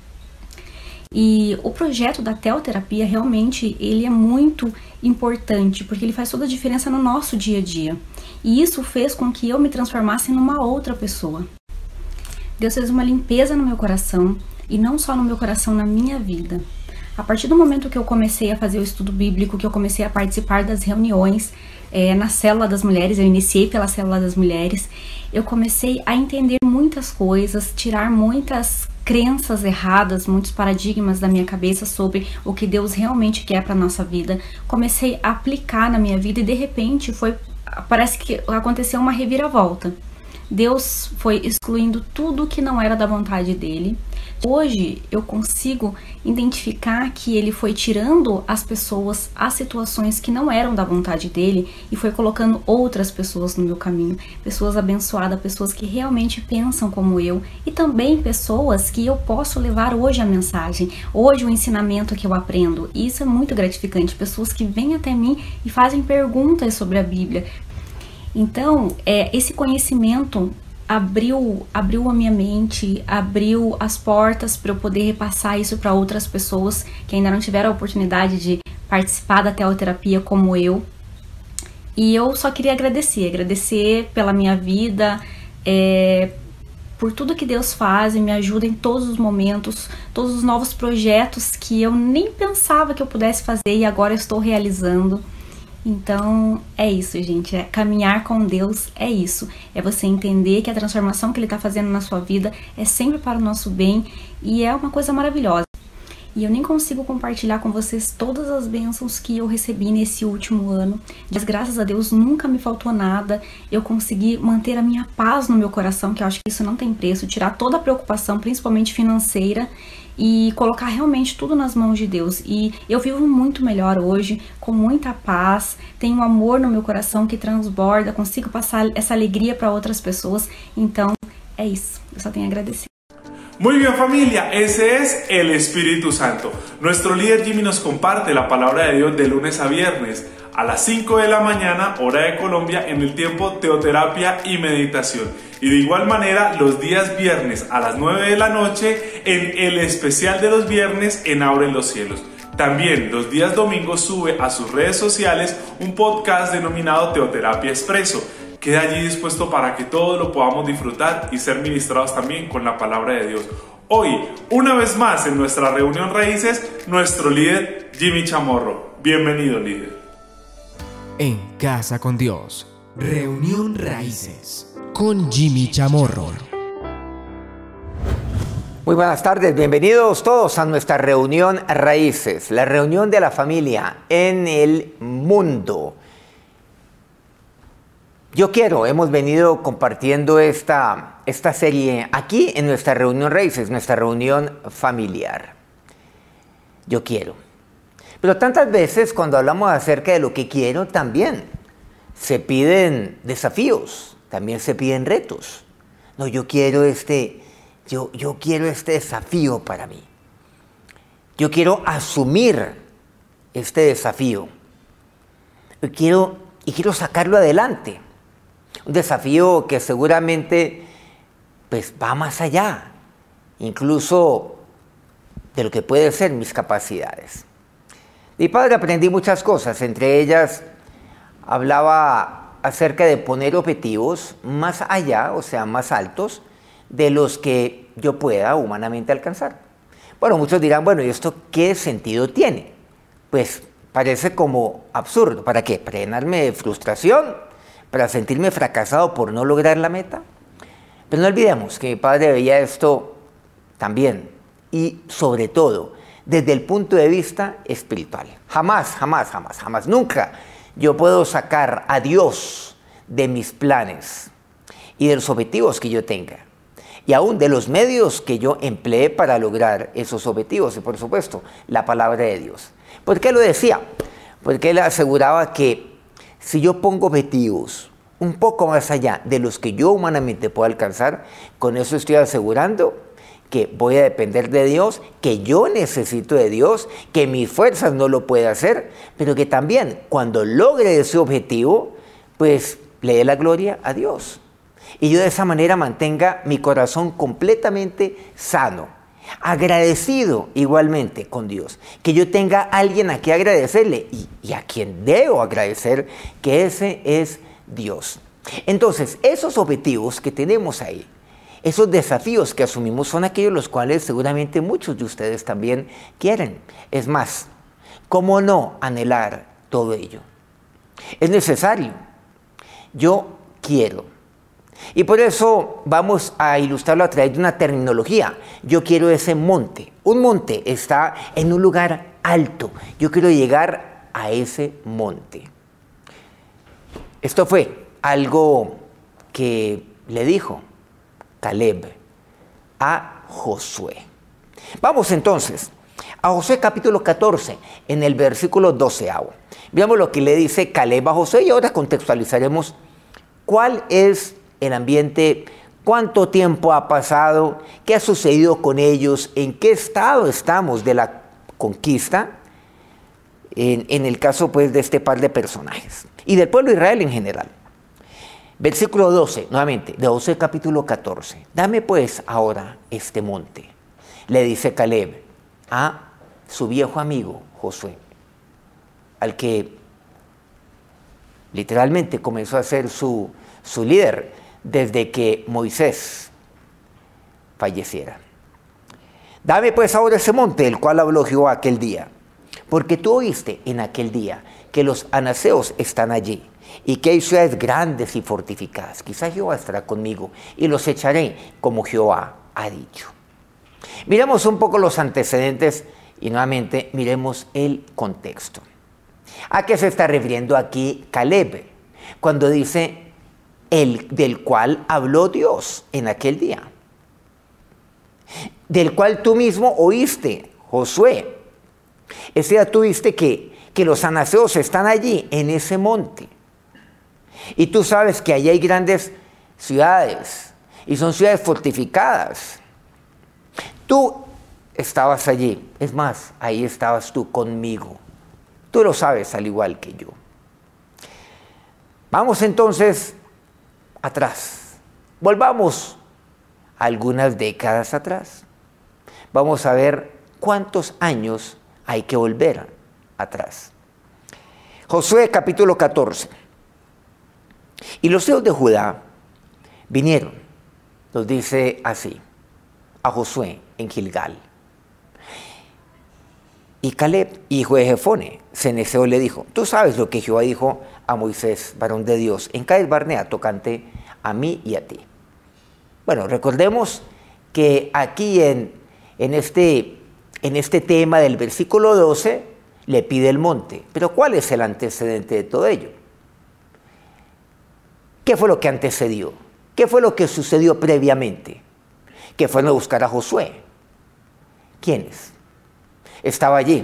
E o projeto da teoterapia, realmente, ele é muito importante, porque ele faz toda a diferença no nosso dia a dia. E isso fez com que eu me transformasse numa outra pessoa. Deus fez uma limpeza no meu coração, e não só no meu coração, na minha vida. A partir do momento que eu comecei a fazer o estudo bíblico, que eu comecei a participar das reuniões na Célula das Mulheres, eu iniciei pela Célula das Mulheres, eu comecei a entender muitas coisas, tirar muitas crenças erradas, muitos paradigmas da minha cabeça sobre o que Deus realmente quer para a nossa vida. Comecei a aplicar na minha vida e de repente parece que aconteceu uma reviravolta. Deus foi excluindo tudo que não era da vontade dele. Hoje eu consigo identificar que ele foi tirando as pessoas, as situações que não eram da vontade dele e foi colocando outras pessoas no meu caminho. Pessoas abençoadas, pessoas que realmente pensam como eu e também pessoas que eu posso levar hoje a mensagem, hoje o ensinamento que eu aprendo. E isso é muito gratificante. Pessoas que vêm até mim e fazem perguntas sobre a Bíblia. Então, esse conhecimento abriu a minha mente, abriu as portas para eu poder repassar isso para outras pessoas que ainda não tiveram a oportunidade de participar da teoterapia como eu. E eu só queria agradecer pela minha vida, por tudo que Deus faz e me ajuda em todos os momentos, todos os novos projetos que eu nem pensava que eu pudesse fazer e agora eu estou realizando. Então, é isso, gente. Caminhar com Deus é isso. É você entender que a transformação que Ele está fazendo na sua vida é sempre para o nosso bem e é uma coisa maravilhosa. E eu nem consigo compartilhar com vocês todas as bênçãos que eu recebi nesse último ano. Mas graças a Deus nunca me faltou nada. Eu consegui manter a minha paz no meu coração, que eu acho que isso não tem preço. Tirar toda a preocupação, principalmente financeira, e colocar realmente tudo nas mãos de Deus. E eu vivo muito melhor hoje, com muita paz, tenho amor no meu coração que transborda, consigo passar essa alegria para outras pessoas. Então, é isso. Eu só tenho a agradecer. Muy bien, familia, ese es el Espíritu Santo. Nuestro líder Jimmy nos comparte la palabra de Dios de lunes a viernes a las 5 de la mañana, hora de Colombia, en el tiempo Teoterapia y Meditación. Y de igual manera, los días viernes a las 9 de la noche, en el especial de los viernes en Abre los Cielos. También los días domingos sube a sus redes sociales un podcast denominado Teoterapia Expreso. Queda allí dispuesto para que todos lo podamos disfrutar y ser ministrados también con la palabra de Dios. Hoy, una vez más en nuestra reunión Raíces, nuestro líder Jimmy Chamorro. Bienvenido, líder. En Casa con Dios, Reunión Raíces, con Jimmy Chamorro. Muy buenas tardes, bienvenidos todos a nuestra reunión Raíces, la reunión de la familia en el mundo. Hemos venido compartiendo esta serie aquí en nuestra reunión Raíces, nuestra reunión familiar. Yo quiero. Pero tantas veces cuando hablamos acerca de lo que quiero, también se piden desafíos, también se piden retos. No, yo quiero este desafío para mí. Yo quiero asumir este desafío. Y quiero sacarlo adelante. Un desafío que seguramente pues, va más allá, incluso de lo que pueden ser mis capacidades. Mi padre aprendí muchas cosas, entre ellas hablaba acerca de poner objetivos más allá, o sea, más altos, de los que yo pueda humanamente alcanzar. Bueno, muchos dirán, bueno, ¿y esto qué sentido tiene? Pues parece como absurdo. ¿Para qué? ¿Para llenarme de frustración? ¿Para sentirme fracasado por no lograr la meta? Pero no olvidemos que mi padre veía esto también y sobre todo desde el punto de vista espiritual. Jamás, nunca yo puedo sacar a Dios de mis planes y de los objetivos que yo tenga y aún de los medios que yo empleé para lograr esos objetivos y por supuesto la palabra de Dios. ¿Por qué lo decía? Porque él aseguraba que si yo pongo objetivos un poco más allá de los que yo humanamente puedo alcanzar, con eso estoy asegurando que voy a depender de Dios, que yo necesito de Dios, que mis fuerzas no lo pueden hacer, pero que también cuando logre ese objetivo, pues le dé la gloria a Dios. Y yo de esa manera mantenga mi corazón completamente sano, agradecido igualmente con Dios, que yo tenga a alguien a quien agradecerle y a quien debo agradecer, que ese es Dios. Entonces, esos objetivos que tenemos ahí, esos desafíos que asumimos son aquellos los cuales seguramente muchos de ustedes también quieren. Es más, ¿cómo no anhelar todo ello? Es necesario. Yo quiero. Y por eso vamos a ilustrarlo a través de una terminología. Yo quiero ese monte. Un monte está en un lugar alto. Yo quiero llegar a ese monte. Esto fue algo que le dijo Caleb a Josué. Vamos entonces a Josué capítulo 14, en el versículo 12. Veamos lo que le dice Caleb a Josué y ahora contextualizaremos cuál es el ambiente, cuánto tiempo ha pasado, qué ha sucedido con ellos, en qué estado estamos de la conquista, en el caso pues de este par de personajes, y del pueblo de Israel en general. Versículo 12, nuevamente, de Josué capítulo 14. Dame pues ahora este monte, le dice Caleb a su viejo amigo Josué, al que literalmente comenzó a ser su líder desde que Moisés falleciera. Dame pues ahora ese monte del cual habló Jehová aquel día, porque tú oíste en aquel día que los anaseos están allí y que hay ciudades grandes y fortificadas. Quizás Jehová estará conmigo y los echaré como Jehová ha dicho. Miremos un poco los antecedentes y nuevamente miremos el contexto. ¿A qué se está refiriendo aquí Caleb cuando dice el del cual habló Dios en aquel día? Del cual tú mismo oíste, Josué. Ese día tú viste que los anaseos están allí en ese monte. Y tú sabes que allí hay grandes ciudades y son ciudades fortificadas. Tú estabas allí, es más, ahí estabas tú conmigo. Tú lo sabes al igual que yo. Vamos entonces atrás. Volvamos algunas décadas atrás. Vamos a ver cuántos años hay que volver atrás. Josué capítulo 14. Y los hijos de Judá vinieron, nos dice así, a Josué en Gilgal. Y Caleb, hijo de Jefone, ceneseo, le dijo: tú sabes lo que Jehová dijo a Moisés, varón de Dios, en Cades Barnea, tocante a mí y a ti. Bueno, recordemos que aquí en este tema del versículo 12 le pide el monte. Pero ¿cuál es el antecedente de todo ello? ¿Qué fue lo que antecedió? ¿Qué fue lo que sucedió previamente? Que fueron a buscar a Josué. ¿Quiénes? Estaba allí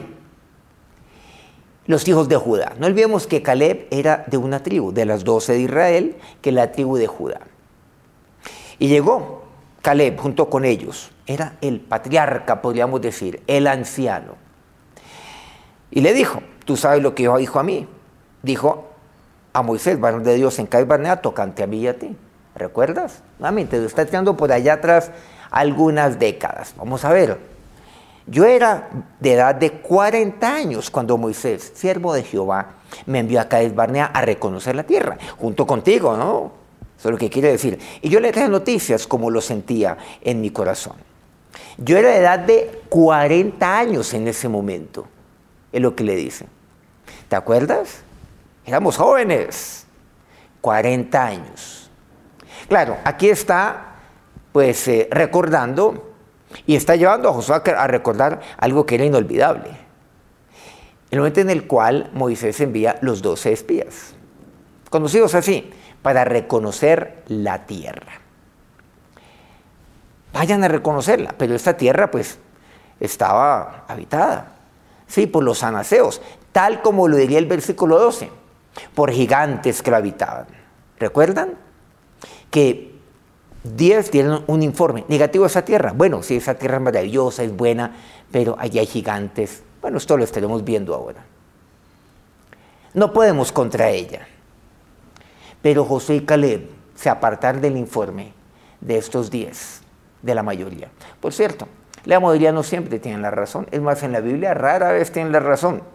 los hijos de Judá. No olvidemos que Caleb era de una tribu, de las 12 de Israel, que es la tribu de Judá. Y llegó Caleb junto con ellos. Era el patriarca, podríamos decir, el anciano. Y le dijo: tú sabes lo que Jehová dijo a mí. Dijo a Moisés, varón de Dios, en Cades Barnea, tocante a mí y a ti. ¿Recuerdas? Nuevamente, lo está tirando por allá atrás algunas décadas. Vamos a ver. Yo era de edad de 40 años cuando Moisés, siervo de Jehová, me envió a Cades Barnea a reconocer la tierra, junto contigo, ¿no? Eso es lo que quiere decir. Y yo le traje noticias como lo sentía en mi corazón. Yo era de edad de 40 años en ese momento, es lo que le dice. ¿Te acuerdas? Éramos jóvenes, 40 añs. Claro, aquí está, pues, recordando. Y está llevando a Josué a recordar algo que era inolvidable. El momento en el cual Moisés envía los 12 espías, conocidos así, para reconocer la tierra. Vayan a reconocerla, pero esta tierra pues estaba habitada, sí, por los anaseos, tal como lo diría el versículo 12, por gigantes que la habitaban. ¿Recuerdan? Que 10 tienen un informe negativo de esa tierra. Bueno, sí, esa tierra es maravillosa, es buena, pero allí hay gigantes. Bueno, esto lo estaremos viendo ahora. No podemos contra ella. Pero Josué y Caleb se apartaron del informe de estos 10, de la mayoría. Por cierto, la mayoría no siempre tienen la razón. Es más, en la Biblia rara vez tienen la razón.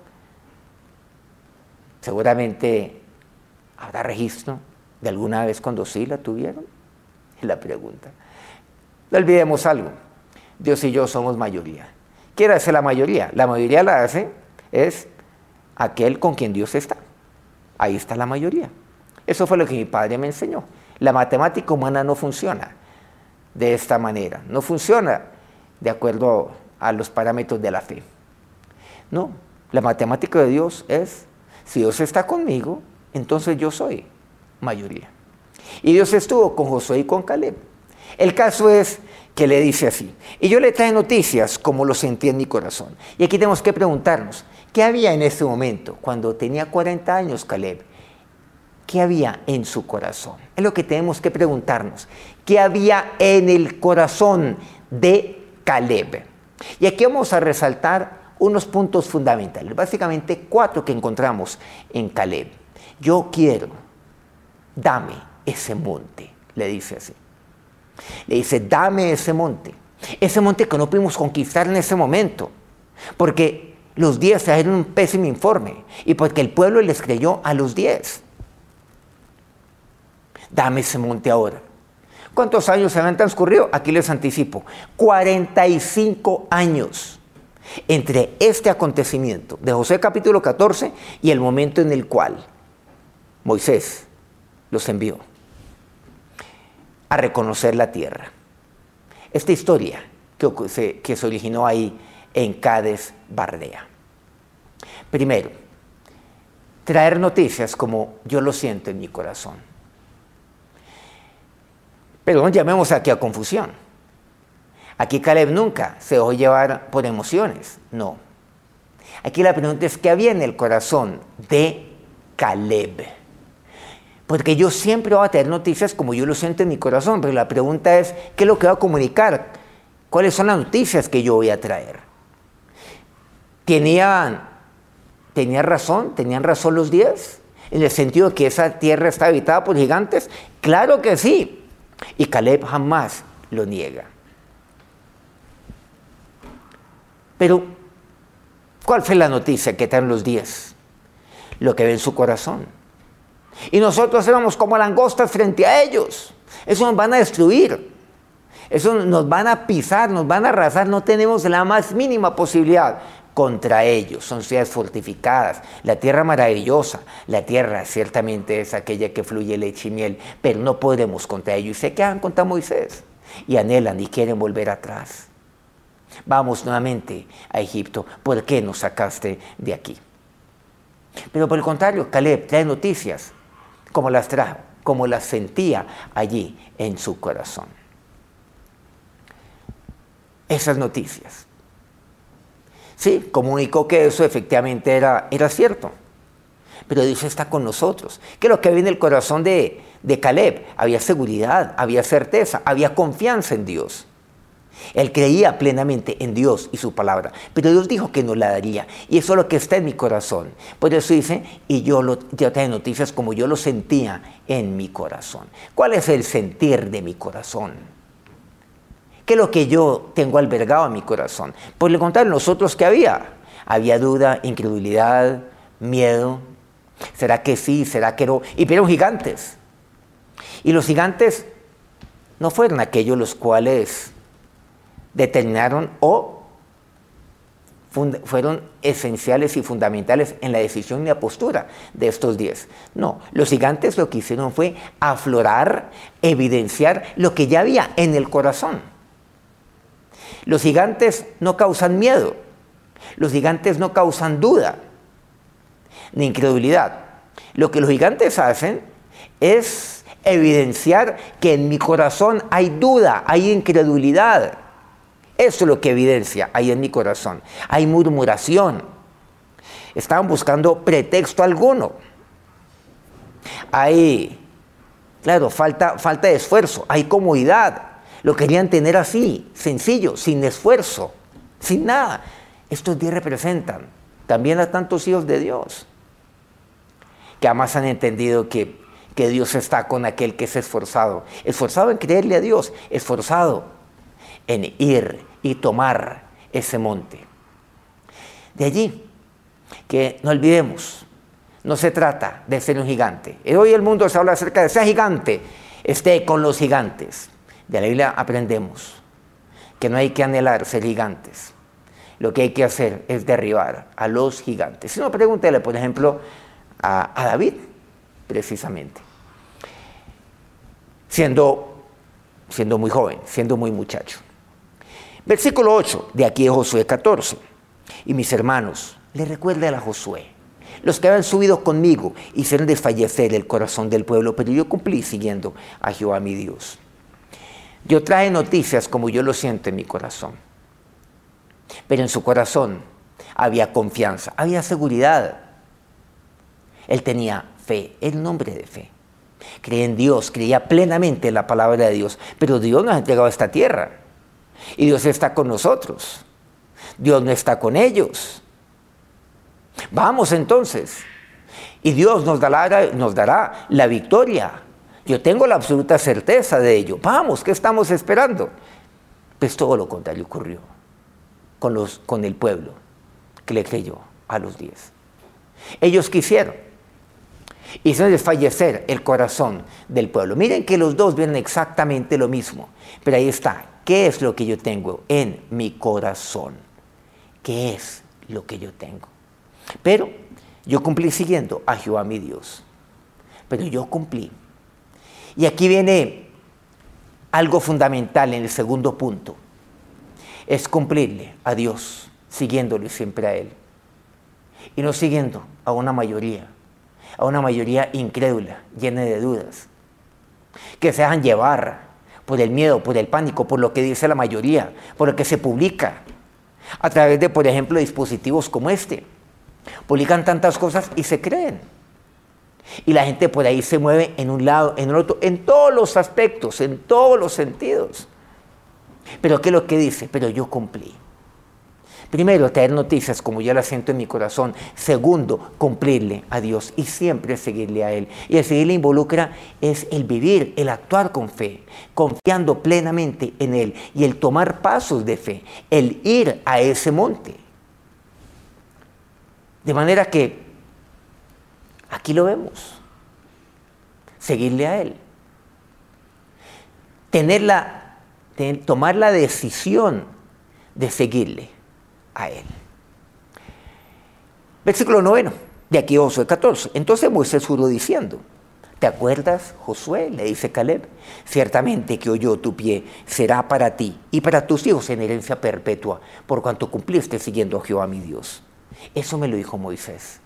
Seguramente habrá registro de alguna vez cuando sí la tuvieron. Es la pregunta. No olvidemos algo. Dios y yo somos mayoría. ¿Quién hace la mayoría? La mayoría la hace es aquel con quien Dios está. Ahí está la mayoría. Eso fue lo que mi padre me enseñó. La matemática humana no funciona de esta manera. No funciona de acuerdo a los parámetros de la fe. No, la matemática de Dios es, si Dios está conmigo, entonces yo soy mayoría. Y Dios estuvo con Josué y con Caleb. El caso es que le dice así: y yo le traje noticias como lo sentí en mi corazón. Y aquí tenemos que preguntarnos, ¿qué había en ese momento? Cuando tenía 40 años Caleb, ¿qué había en su corazón? Es lo que tenemos que preguntarnos. ¿Qué había en el corazón de Caleb? Y aquí vamos a resaltar unos puntos fundamentales, básicamente 4 que encontramos en Caleb. Yo quiero, dame ese monte, le dice así. Le dice, dame ese monte que no pudimos conquistar en ese momento, porque los 10 trajeron un pésimo informe y porque el pueblo les creyó a los 10. Dame ese monte ahora. ¿Cuántos años se han transcurrido? Aquí les anticipo, 45 años entre este acontecimiento de Josué capítulo 14 y el momento en el cual Moisés los envió a reconocer la tierra. Esta historia que se originó ahí en Cades Barnea. Primero, traer noticias como yo lo siento en mi corazón. Pero no llamemos aquí a confusión. Aquí Caleb nunca se dejó llevar por emociones, no. Aquí la pregunta es, ¿qué había en el corazón de Caleb? Porque yo siempre voy a tener noticias como yo lo siento en mi corazón, pero la pregunta es, ¿qué es lo que va a comunicar ¿Cuáles son las noticias que yo voy a traer? ¿Tenían razón los 10? En el sentido de que esa tierra está habitada por gigantes. Claro que sí. Y Caleb jamás lo niega. Pero, ¿cuál fue la noticia que traen los 10? Lo que ve en su corazón. Y nosotros éramos como langostas frente a ellos. Eso nos van a destruir. Eso nos van a pisar, nos van a arrasar. No tenemos la más mínima posibilidad contra ellos. Son ciudades fortificadas. La tierra maravillosa. La tierra ciertamente es aquella que fluye leche y miel. Pero no podremos contra ellos. Y se quedan contra Moisés. Y anhelan y quieren volver atrás. Vamos nuevamente a Egipto. ¿Por qué nos sacaste de aquí? Pero por el contrario, Caleb trae noticias como las trajo, como las sentía allí en su corazón. Esas noticias. Sí, comunicó que eso efectivamente era cierto. Pero Dios está con nosotros. ¿Qué es lo que había en el corazón de Caleb? Había seguridad, había certeza, había confianza en Dios. Él creía plenamente en Dios y su palabra, pero Dios dijo que nos la daría, y eso es lo que está en mi corazón. Por eso dice, y yo traigo noticias como yo lo sentía en mi corazón. ¿Cuál es el sentir de mi corazón? ¿Qué es lo que yo tengo albergado en mi corazón? Por el contrario, nosotros ¿qué había? Había duda, incredulidad, miedo. ¿Será que sí? ¿Será que no? Y vieron gigantes. Y los gigantes no fueron aquellos los cuales determinaron o fueron esenciales y fundamentales en la decisión y la postura de estos 10. No, los gigantes lo que hicieron fue aflorar, evidenciar lo que ya había en el corazón. Los gigantes no causan miedo, los gigantes no causan duda, ni incredulidad. Lo que los gigantes hacen es evidenciar que en mi corazón hay duda, hay incredulidad. Eso es lo que evidencia ahí en mi corazón. Hay murmuración. Estaban buscando pretexto alguno. Hay, claro, falta de esfuerzo. Hay comodidad. Lo querían tener así, sencillo, sin esfuerzo, sin nada. Estos 10 representan también a tantos hijos de Dios que además han entendido que Dios está con aquel que es esforzado. Esforzado en creerle a Dios, esforzado en ir y tomar ese monte. De allí, que no olvidemos, no se trata de ser un gigante. Hoy el mundo se habla acerca de ser gigante, esté con los gigantes. De la Biblia aprendemos que no hay que anhelar ser gigantes. Lo que hay que hacer es derribar a los gigantes. Si no, pregúntele, por ejemplo, a David, precisamente. Siendo muy joven, siendo muy muchacho. Versículo 8 de aquí de Josué 14. Y mis hermanos, le recuerden a Josué, los que habían subido conmigo hicieron desfallecer el corazón del pueblo, pero yo cumplí siguiendo a Jehová mi Dios. Yo traje noticias como yo lo siento en mi corazón, pero en su corazón había confianza, había seguridad. Él tenía fe, era un hombre de fe. Creía en Dios, creía plenamente en la palabra de Dios, pero Dios nos ha entregado esta tierra. Y Dios está con nosotros. Dios no está con ellos. Vamos entonces. Y Dios nos dará la victoria. Yo tengo la absoluta certeza de ello. Vamos, ¿qué estamos esperando? Pues todo lo contrario ocurrió con el pueblo que le creyó a los 10. Ellos quisieron. Hicieron desfallecer el corazón del pueblo. Miren que los dos ven exactamente lo mismo. Pero ahí está. ¿Qué es lo que yo tengo en mi corazón? ¿Qué es lo que yo tengo? Pero yo cumplí siguiendo a Jehová mi Dios. Pero yo cumplí. Y aquí viene algo fundamental en el segundo punto. Es cumplirle a Dios, siguiéndole siempre a Él. Y no siguiendo a una mayoría incrédula, llena de dudas, que se dejan llevar por el miedo, por el pánico, por lo que dice la mayoría, por lo que se publica a través de, por ejemplo, dispositivos como este. Publican tantas cosas y se creen. Y la gente por ahí se mueve en un lado, en el otro, en todos los aspectos, en todos los sentidos. Pero ¿qué es lo que dice? Pero yo cumplí. Primero, traer noticias como ya las siento en mi corazón. Segundo, cumplirle a Dios y siempre seguirle a Él. Y el seguirle involucra es el vivir, el actuar con fe, confiando plenamente en Él y el tomar pasos de fe, el ir a ese monte. De manera que aquí lo vemos. Seguirle a Él. Tomar la decisión de seguirle a Él. Versículo 9, de aquí Josué 14. Entonces Moisés juró diciendo, ¿te acuerdas, Josué? Le dice Caleb, ciertamente que oyó tu pie será para ti y para tus hijos en herencia perpetua, por cuanto cumpliste siguiendo a Jehová mi Dios. Eso me lo dijo Moisés.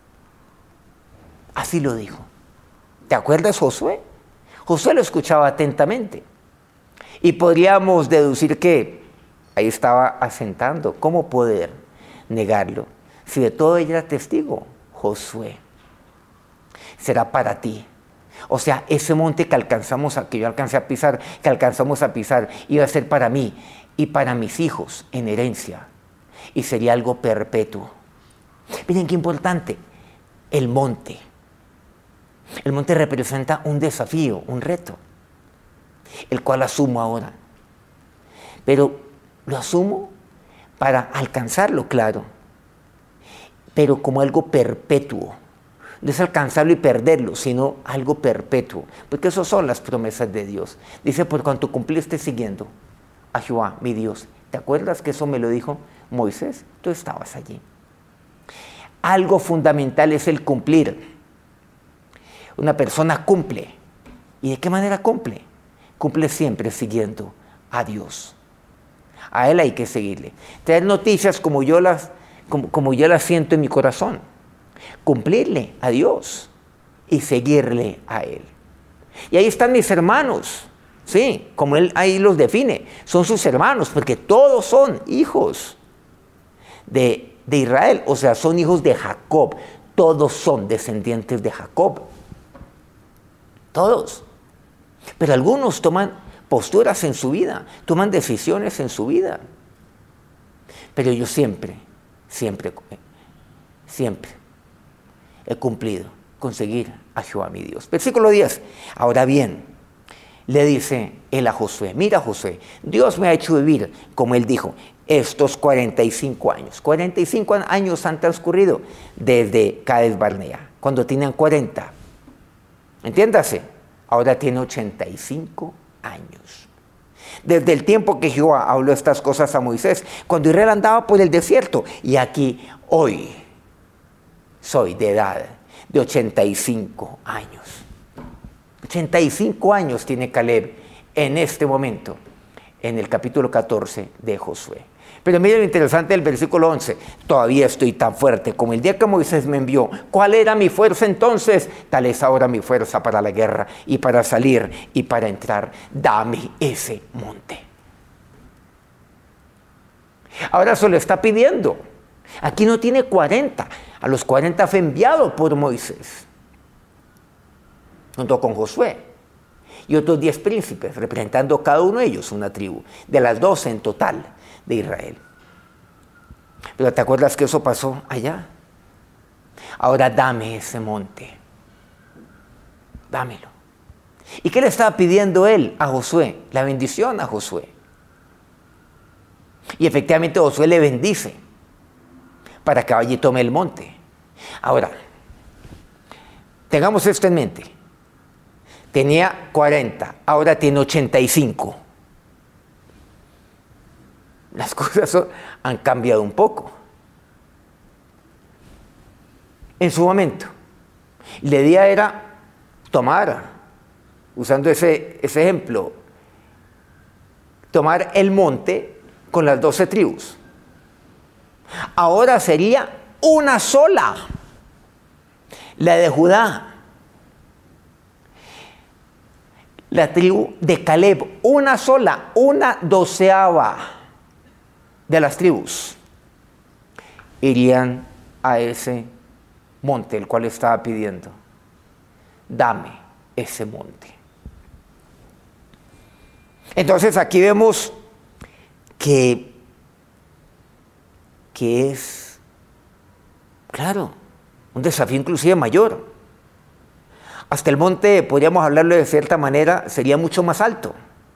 Así lo dijo. ¿Te acuerdas, Josué? Josué lo escuchaba atentamente. Y podríamos deducir que ahí estaba asentando. ¿Cómo poder negarlo? Si de todo ella era testigo, Josué. Será para ti. O sea, ese monte que yo alcancé a pisar, que alcanzamos a pisar, iba a ser para mí y para mis hijos en herencia. Y sería algo perpetuo. Miren qué importante. El monte. El monte representa un desafío, un reto, el cual asumo ahora. Pero lo asumo para alcanzarlo, claro, pero como algo perpetuo. No es alcanzarlo y perderlo, sino algo perpetuo, porque esas son las promesas de Dios. Dice, por cuanto cumpliste siguiendo a Jehová, mi Dios. ¿Te acuerdas que eso me lo dijo Moisés? Tú estabas allí. Algo fundamental es el cumplir. Una persona cumple. ¿Y de qué manera cumple? Cumple siempre siguiendo a Dios. A Él hay que seguirle. Traer noticias como yo las siento en mi corazón. Cumplirle a Dios y seguirle a Él. Y ahí están mis hermanos. Sí, como Él ahí los define. Son sus hermanos porque todos son hijos de Israel. O sea, son hijos de Jacob. Todos son descendientes de Jacob. Todos. Pero algunos toman posturas en su vida, toman decisiones en su vida. Pero yo siempre he cumplido con seguir a Jehová mi Dios. Versículo 10. Ahora bien, le dice él a Josué, mira Josué, Dios me ha hecho vivir, como él dijo, estos 45 años. 45 años han transcurrido desde Cades Barnea, cuando tenían 40. Entiéndase, ahora tiene 85 años. Desde el tiempo que Jehová habló estas cosas a Moisés, cuando Israel andaba por el desierto, y aquí hoy soy de edad de 85 años. 85 años tiene Caleb en este momento, en el capítulo 14 de Josué. Pero miren lo interesante del versículo 11. Todavía estoy tan fuerte como el día que Moisés me envió. ¿Cuál era mi fuerza entonces? Tal es ahora mi fuerza para la guerra y para salir y para entrar. Dame ese monte. Ahora se lo está pidiendo. Aquí no tiene 40. A los 40 fue enviado por Moisés, junto con Josué y otros 10 príncipes, representando cada uno de ellos una tribu, de las 12 en total de Israel. Pero ¿te acuerdas que eso pasó allá? Ahora dame ese monte. Dámelo. ¿Y qué le estaba pidiendo él a Josué? La bendición a Josué. Y efectivamente Josué le bendice para que vaya y tome el monte. Ahora, tengamos esto en mente. Tenía 40, ahora tiene 85. Las cosas han cambiado un poco. En su momento, la idea era tomar, usando ese ejemplo, tomar el monte con las 12 tribus. Ahora sería una sola, la de Judá. La tribu de Caleb, una sola, una 12ª de las tribus, irían a ese monte, el cual estaba pidiendo. Dame ese monte. Entonces aquí vemos que es, claro, un desafío inclusive mayor. Hasta el monte, podríamos hablarlo de cierta manera, sería mucho más alto,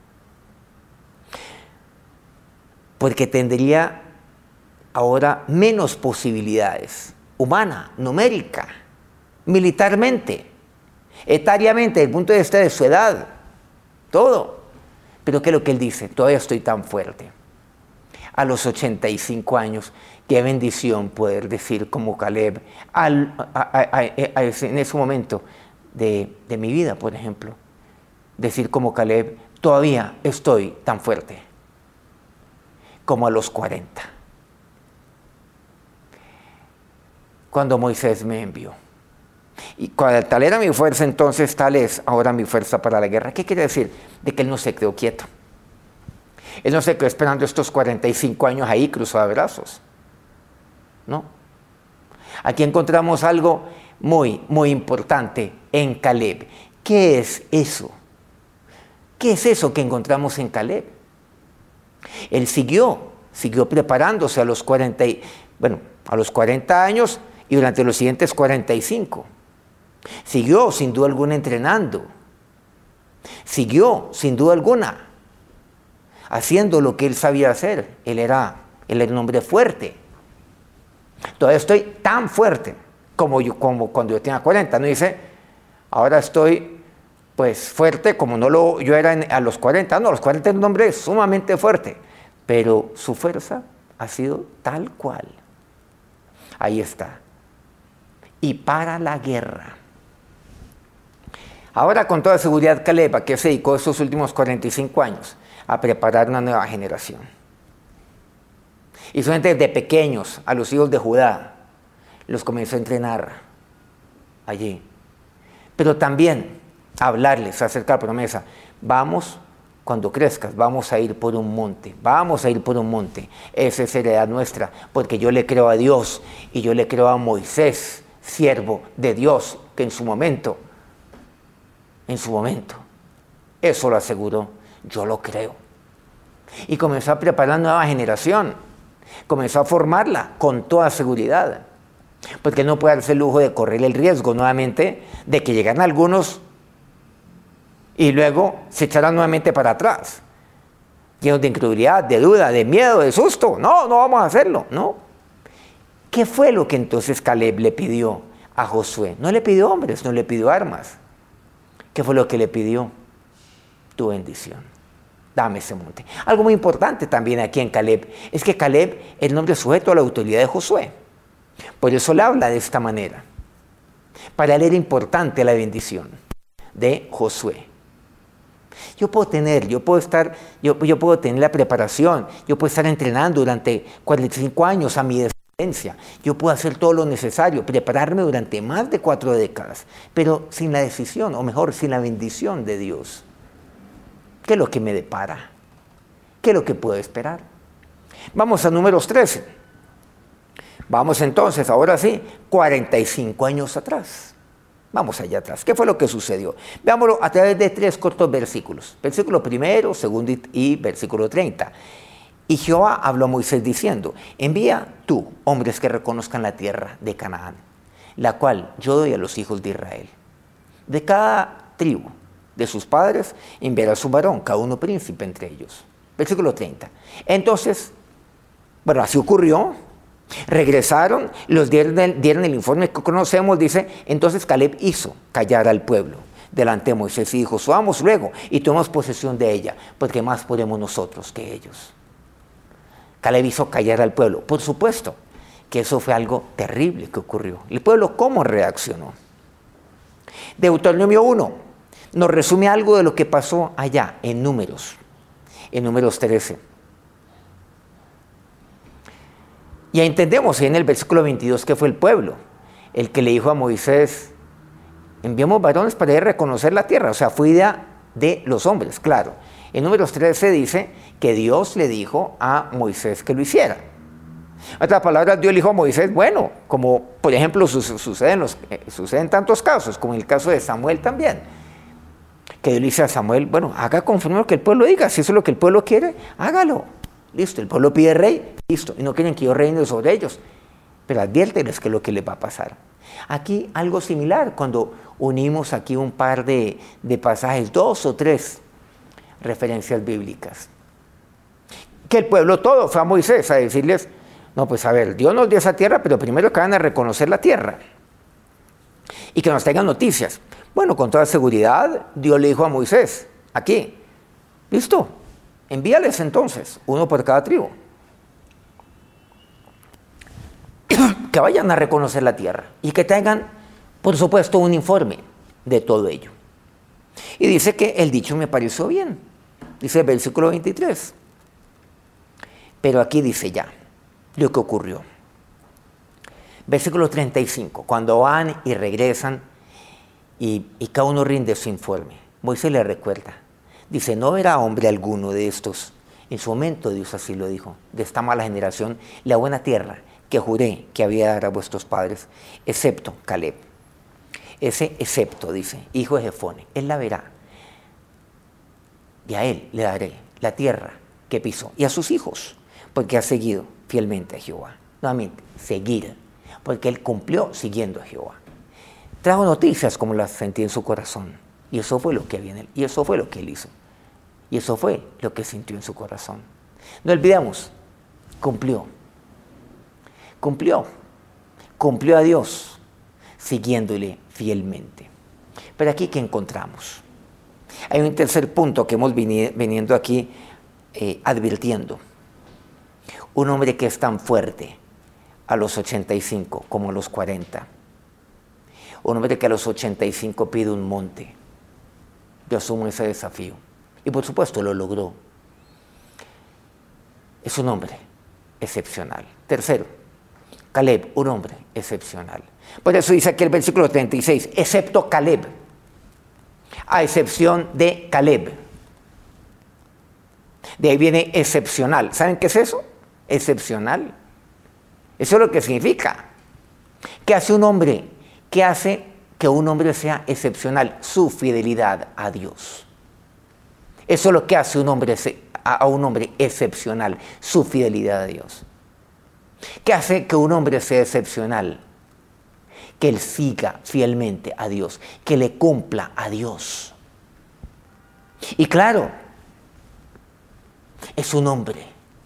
porque tendría ahora menos posibilidades, humana, numérica, militarmente, etariamente, desde el punto de vista de su edad, todo. Pero ¿qué es lo que él dice? Todavía estoy tan fuerte. A los 85 años, qué bendición poder decir como Caleb, en ese momento de mi vida, por ejemplo, decir como Caleb, todavía estoy tan fuerte como a los 40. Cuando Moisés me envió. Y tal era mi fuerza entonces, tal es ahora mi fuerza para la guerra. ¿Qué quiere decir? De que él no se quedó quieto. Él no se quedó esperando estos 45 años ahí cruzado de brazos. No. Aquí encontramos algo muy, muy importante en Caleb. ¿Qué es eso? ¿Qué es eso que encontramos en Caleb? Él siguió preparándose a los 40 años y durante los siguientes 45. Siguió sin duda alguna entrenando. Siguió sin duda alguna haciendo lo que él sabía hacer. Él era un hombre fuerte. Todavía estoy tan fuerte como cuando yo tenía 40. No dice, ahora estoy pues fuerte como yo era a los 40. No, a los 40 era un hombre sumamente fuerte. Pero su fuerza ha sido tal cual. Ahí está. Y para la guerra. Ahora con toda seguridad Caleb, ¿a qué se dedicó estos últimos 45 años? A preparar una nueva generación. Y solamente desde pequeños, a los hijos de Judá, los comenzó a entrenar allí. Pero también a hablarles acerca de la promesa. Vamos, cuando crezcas, vamos a ir por un monte. Vamos a ir por un monte. Esa es heredad nuestra, porque yo le creo a Dios y yo le creo a Moisés, siervo de Dios, que en su momento, eso lo aseguró. Yo lo creo. Y comenzó a preparar una nueva generación. Comenzó a formarla con toda seguridad. Porque no puede darse el lujo de correr el riesgo nuevamente de que llegaran algunos y luego se echaran nuevamente para atrás. Llenos de incredulidad, de duda, de miedo, de susto. No vamos a hacerlo. No. ¿Qué fue lo que entonces Caleb le pidió a Josué? No le pidió hombres, no le pidió armas. ¿Qué fue lo que le pidió? Tu bendición. Dame ese monte. Algo muy importante también aquí en Caleb es que Caleb es el nombre sujeto a la autoridad de Josué. Por eso le habla de esta manera. Para él era importante la bendición de Josué. Yo puedo tener la preparación, yo puedo estar entrenando durante 45 años a mi descendencia. Yo puedo hacer todo lo necesario, prepararme durante más de 4 décadas, pero sin la decisión, o mejor, sin la bendición de Dios. ¿Qué es lo que me depara? ¿Qué es lo que puedo esperar? Vamos a Números 13. Vamos entonces, ahora sí, 45 años atrás. Vamos allá atrás. ¿Qué fue lo que sucedió? Veámoslo a través de 3 cortos versículos. Versículo 1, 2 y versículo 30. Y Jehová habló a Moisés diciendo, envía tú hombres que reconozcan la tierra de Canaán, la cual yo doy a los hijos de Israel. De cada tribu de sus padres enviará su varón, cada uno príncipe entre ellos. Versículo 30. Entonces, bueno, así ocurrió. Regresaron, los dieron el informe que conocemos, dice, entonces Caleb hizo callar al pueblo delante de Moisés y dijo, subamos luego y tomamos posesión de ella, porque más podemos nosotros que ellos. Caleb hizo callar al pueblo. Por supuesto que eso fue algo terrible que ocurrió. El pueblo, ¿cómo reaccionó? Deuteronomio 1 nos resume algo de lo que pasó allá en Números 13. Ya entendemos en el versículo 22 que fue el pueblo el que le dijo a Moisés, enviamos varones para ir a reconocer la tierra. O sea, fue idea de los hombres, claro. En Números 13 dice que Dios le dijo a Moisés que lo hiciera. En otras palabras, Dios le dijo a Moisés, bueno, como por ejemplo sucede en tantos casos, como en el caso de Samuel también, que Dios le dice a Samuel, bueno, haga conforme a lo que el pueblo diga, si eso es lo que el pueblo quiere, hágalo. Listo, el pueblo pide rey, listo, y no quieren que yo reine sobre ellos. Pero adviérteles qué es lo que les va a pasar. Aquí algo similar, cuando unimos aquí un par de pasajes, 2 o 3 referencias bíblicas. Que el pueblo todo fue a Moisés a decirles, no, pues a ver, Dios nos dio esa tierra, pero primero que van a reconocer la tierra y que nos traigan noticias. Bueno, con toda seguridad, Dios le dijo a Moisés, aquí, listo, envíales entonces, uno por cada tribu, que vayan a reconocer la tierra y que traigan, por supuesto, un informe de todo ello. Y dice que el dicho me pareció bien, dice el versículo 23. Pero aquí dice ya lo que ocurrió. Versículo 35, cuando van y regresan y cada uno rinde su informe, Moisés le recuerda, dice, no verá hombre alguno de estos, en su momento Dios así lo dijo, de esta mala generación, la buena tierra que juré que había de dar a vuestros padres, excepto Caleb. Ese excepto, dice, hijo de Jefone, él la verá, y a él le daré la tierra que pisó, y a sus hijos, porque ha seguido fielmente a Jehová. Nuevamente, seguir, porque él cumplió siguiendo a Jehová. Trajo noticias como las sentí en su corazón, y eso fue lo que había en él, y eso fue lo que él hizo, y eso fue lo que sintió en su corazón. No olvidemos, cumplió a Dios, siguiéndole fielmente. Pero aquí, ¿qué encontramos? Hay un tercer punto que hemos veniendo aquí advirtiendo. Un hombre que es tan fuerte a los 85 como a los 40. Un hombre que a los 85 pide un monte. Yo asumo ese desafío. Y por supuesto lo logró. Es un hombre excepcional. Tercero, Caleb, un hombre excepcional. Por eso dice aquí el versículo 36, excepto Caleb. A excepción de Caleb. De ahí viene excepcional. ¿Saben qué es eso? Excepcional. Eso es lo que significa. ¿Qué hace un hombre? ¿Qué hace que un hombre sea excepcional? Su fidelidad a Dios. Eso es lo que hace a un hombre excepcional, su fidelidad a Dios. ¿Qué hace que un hombre sea excepcional? Que él siga fielmente a Dios, que le cumpla a Dios. Y claro, es un hombre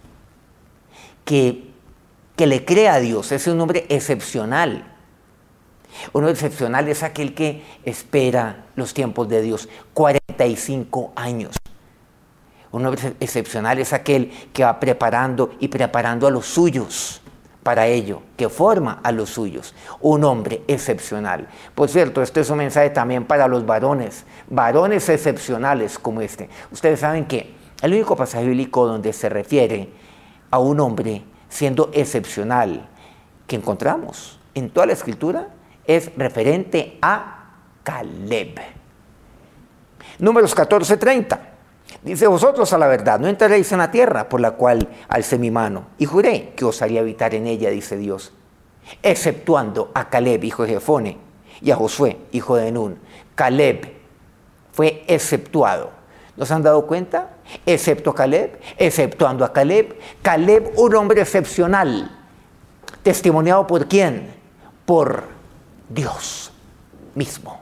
que le cree a Dios, es un hombre excepcional. Un hombre excepcional es aquel que espera los tiempos de Dios, 45 años. Un hombre excepcional es aquel que va preparando y preparando a los suyos para ello, que forma a los suyos. Un hombre excepcional. Por cierto, este es un mensaje también para los varones excepcionales como este. Ustedes saben que el único pasaje bíblico donde se refiere a un hombre siendo excepcional que encontramos en toda la Escritura es referente a Caleb. Números 14:30. Dice, vosotros a la verdad no entraréis en la tierra por la cual alcé mi mano, y juré que os haría habitar en ella, dice Dios, exceptuando a Caleb, hijo de Jefone, y a Josué, hijo de Nun. Caleb fue exceptuado. ¿No se han dado cuenta? Excepto Caleb, exceptuando a Caleb. Caleb, un hombre excepcional. ¿Testimoniado por quién? Por Dios mismo.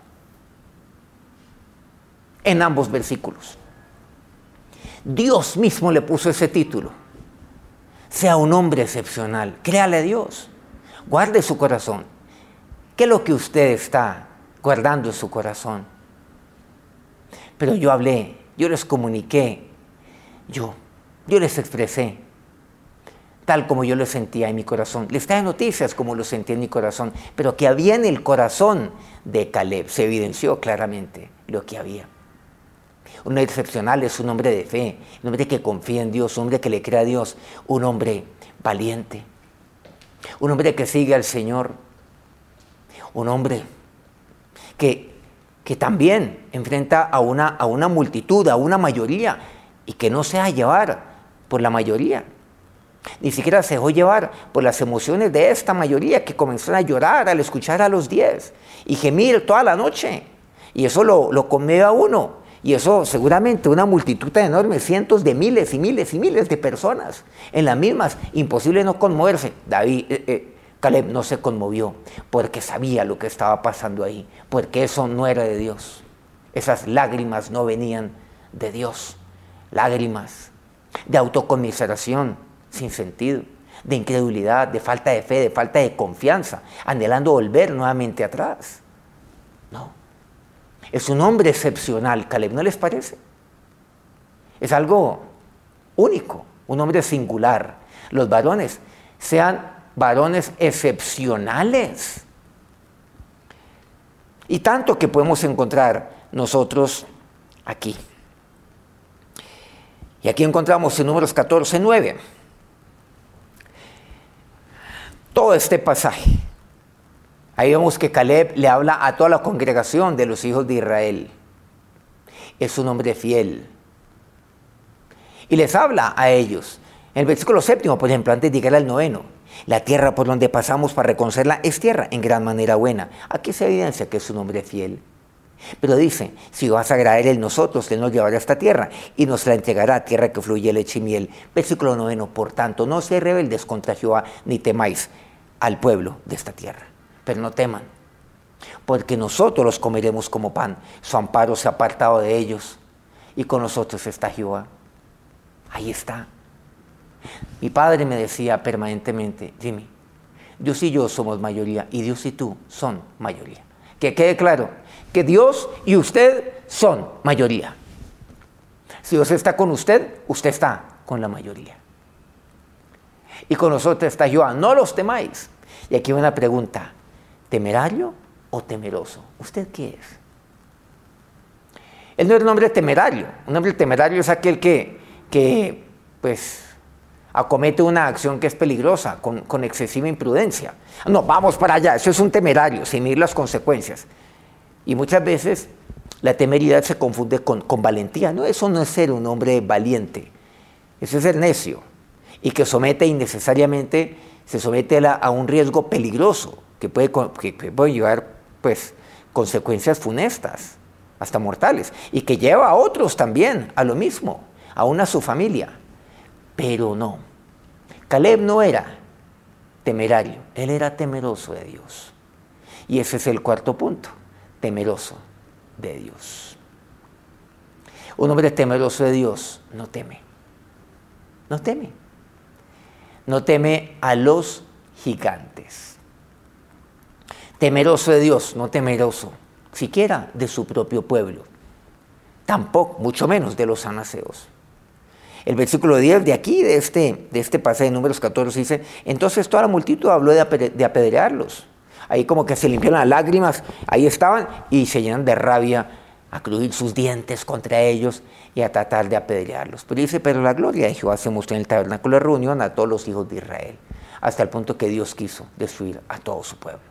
En ambos versículos. Dios mismo le puso ese título. Sea un hombre excepcional. Créale a Dios. Guarde su corazón. ¿Qué es lo que usted está guardando en su corazón? Pero yo hablé, yo les comuniqué, yo les expresé, tal como yo lo sentía en mi corazón. Les traje noticias como lo sentí en mi corazón, pero que había en el corazón de Caleb. Se evidenció claramente lo que había. Un hombre excepcional es un hombre de fe, un hombre que confía en Dios, un hombre que le cree a Dios, un hombre valiente, un hombre que sigue al Señor, un hombre que también enfrenta a una multitud, a una mayoría, y que no se deja llevar por la mayoría. Ni siquiera se dejó llevar por las emociones de esta mayoría que comenzaron a llorar al escuchar a los 10 y gemir toda la noche. Y eso lo conmueve a uno. Y eso seguramente una multitud enorme, cientos de miles y miles y miles de personas en las mismas, imposible no conmoverse. Caleb no se conmovió porque sabía lo que estaba pasando ahí, porque eso no era de Dios. Esas lágrimas no venían de Dios, lágrimas de autoconmiseración sin sentido, de incredulidad, de falta de fe, de falta de confianza, anhelando volver nuevamente atrás. No, es un hombre excepcional, Caleb, ¿no les parece? Es algo único, un hombre singular. Los varones sean varones excepcionales. Y tanto que podemos encontrar nosotros aquí. Y aquí encontramos en Números 14:9 todo este pasaje. Ahí vemos que Caleb le habla a toda la congregación de los hijos de Israel. Es un hombre fiel. Y les habla a ellos. En el versículo 7, por ejemplo, antes de llegar al 9, la tierra por donde pasamos para reconocerla es tierra en gran manera buena. Aquí se evidencia que es un hombre fiel. Pero dice, si vas a agradar en nosotros, Él nos llevará a esta tierra y nos la entregará, tierra que fluye leche y miel. Versículo 9, por tanto, no seáis rebeldes contra Jehová, ni temáis al pueblo de esta tierra. Pero no teman, porque nosotros los comeremos como pan. Su amparo se ha apartado de ellos y con nosotros está Jehová. Ahí está. Mi padre me decía permanentemente, Jimmy, Dios y yo somos mayoría y Dios y tú son mayoría. Que quede claro que Dios y usted son mayoría. Si Dios está con usted, usted está con la mayoría. Y con nosotros está Jehová, no los temáis. Y aquí una pregunta, ¿temerario o temeroso? ¿Usted qué es? Él no es un hombre temerario. Un hombre temerario es aquel que pues, acomete una acción que es peligrosa, con excesiva imprudencia. No, vamos para allá, eso es un temerario, sin medir las consecuencias. Y muchas veces la temeridad se confunde con valentía. No, eso no es ser un hombre valiente, eso es ser necio. Y que somete innecesariamente, se somete a un riesgo peligroso, que puede llevar pues, consecuencias funestas, hasta mortales, y que lleva a otros también a lo mismo, aún a su familia. Pero no, Caleb no era temerario, él era temeroso de Dios. Y ese es el cuarto punto, temeroso de Dios. Un hombre temeroso de Dios no teme, no teme. No teme a los gigantes. Temeroso de Dios, no temeroso siquiera de su propio pueblo. Tampoco, mucho menos de los anaseos. El versículo 10 de aquí, de este pasaje de Números 14, dice, entonces toda la multitud habló de apedrearlos. Ahí como que se limpiaron las lágrimas, ahí estaban y se llenan de rabia a crujir sus dientes contra ellos y a tratar de apedrearlos. Pero dice, pero la gloria de Jehová se mostró en el tabernáculo de reunión a todos los hijos de Israel, hasta el punto que Dios quiso destruir a todo su pueblo.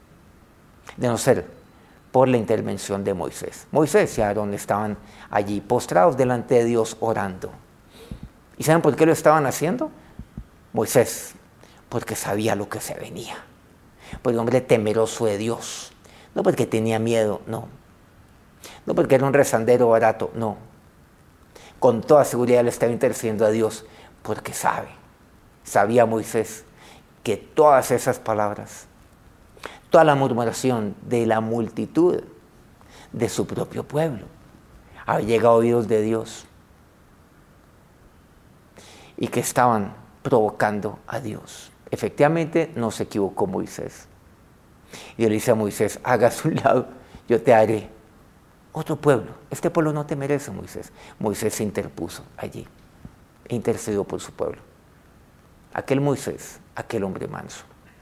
De no ser por la intervención de Moisés. Moisés y Aarón estaban allí postrados delante de Dios orando. ¿Y saben por qué lo estaban haciendo? Moisés, porque sabía lo que se venía. Por un hombre temeroso de Dios. No porque tenía miedo, no. No porque era un rezandero barato, no. Con toda seguridad le estaba intercediendo a Dios porque sabía Moisés que todas esas palabras, toda la murmuración de la multitud de su propio pueblo había llegado a oídos de Dios y que estaban provocando a Dios. Efectivamente no se equivocó Moisés. Y Dios le dice a Moisés, hágase un lado, yo te haré otro pueblo. Este pueblo no te merece, Moisés. Moisés se interpuso allí e intercedió por su pueblo. Aquel Moisés, aquel hombre manso,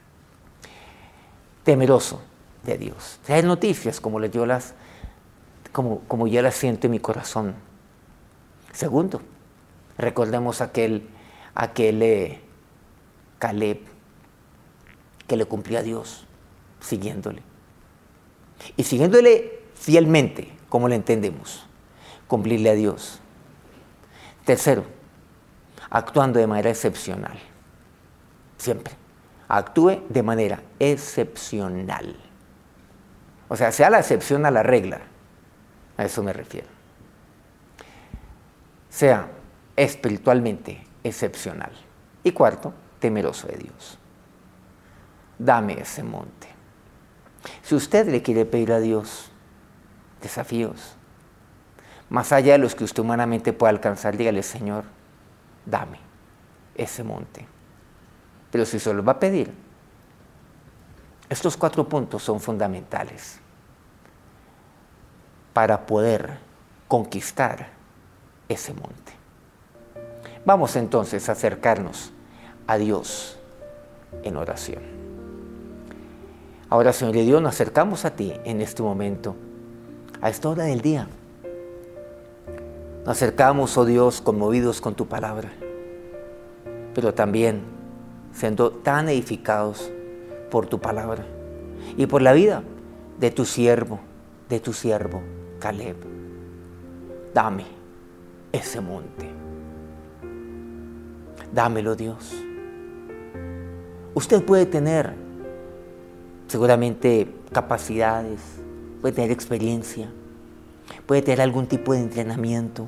temeroso de Dios. Hay noticias como yo las siento en mi corazón. Segundo, recordemos aquel Caleb que le cumplía a Dios siguiéndole. Y siguiéndole fielmente, como le entendemos, cumplirle a Dios. Tercero, actuando de manera excepcional. Siempre. Actúe de manera excepcional. O sea la excepción a la regla. A eso me refiero. sea espiritualmente excepcional. Y cuarto, temeroso de Dios. Dame ese monte. Si usted le quiere pedir a Dios desafíos, más allá de los que usted humanamente pueda alcanzar, dígale: Señor, dame ese monte. Pero si se lo va a pedir, estos 4 puntos son fundamentales para poder conquistar ese monte. Vamos entonces a acercarnos a Dios en oración. Ahora, Señor de Dios, nos acercamos a ti en este momento, a esta hora del día. Nos acercamos, oh Dios, conmovidos con tu palabra, pero también siendo tan edificados por tu palabra y por la vida de tu siervo Caleb. Dame ese monte. Dámelo, Dios. Usted puede tener seguramente capacidades, puede tener experiencia, puede tener algún tipo de entrenamiento,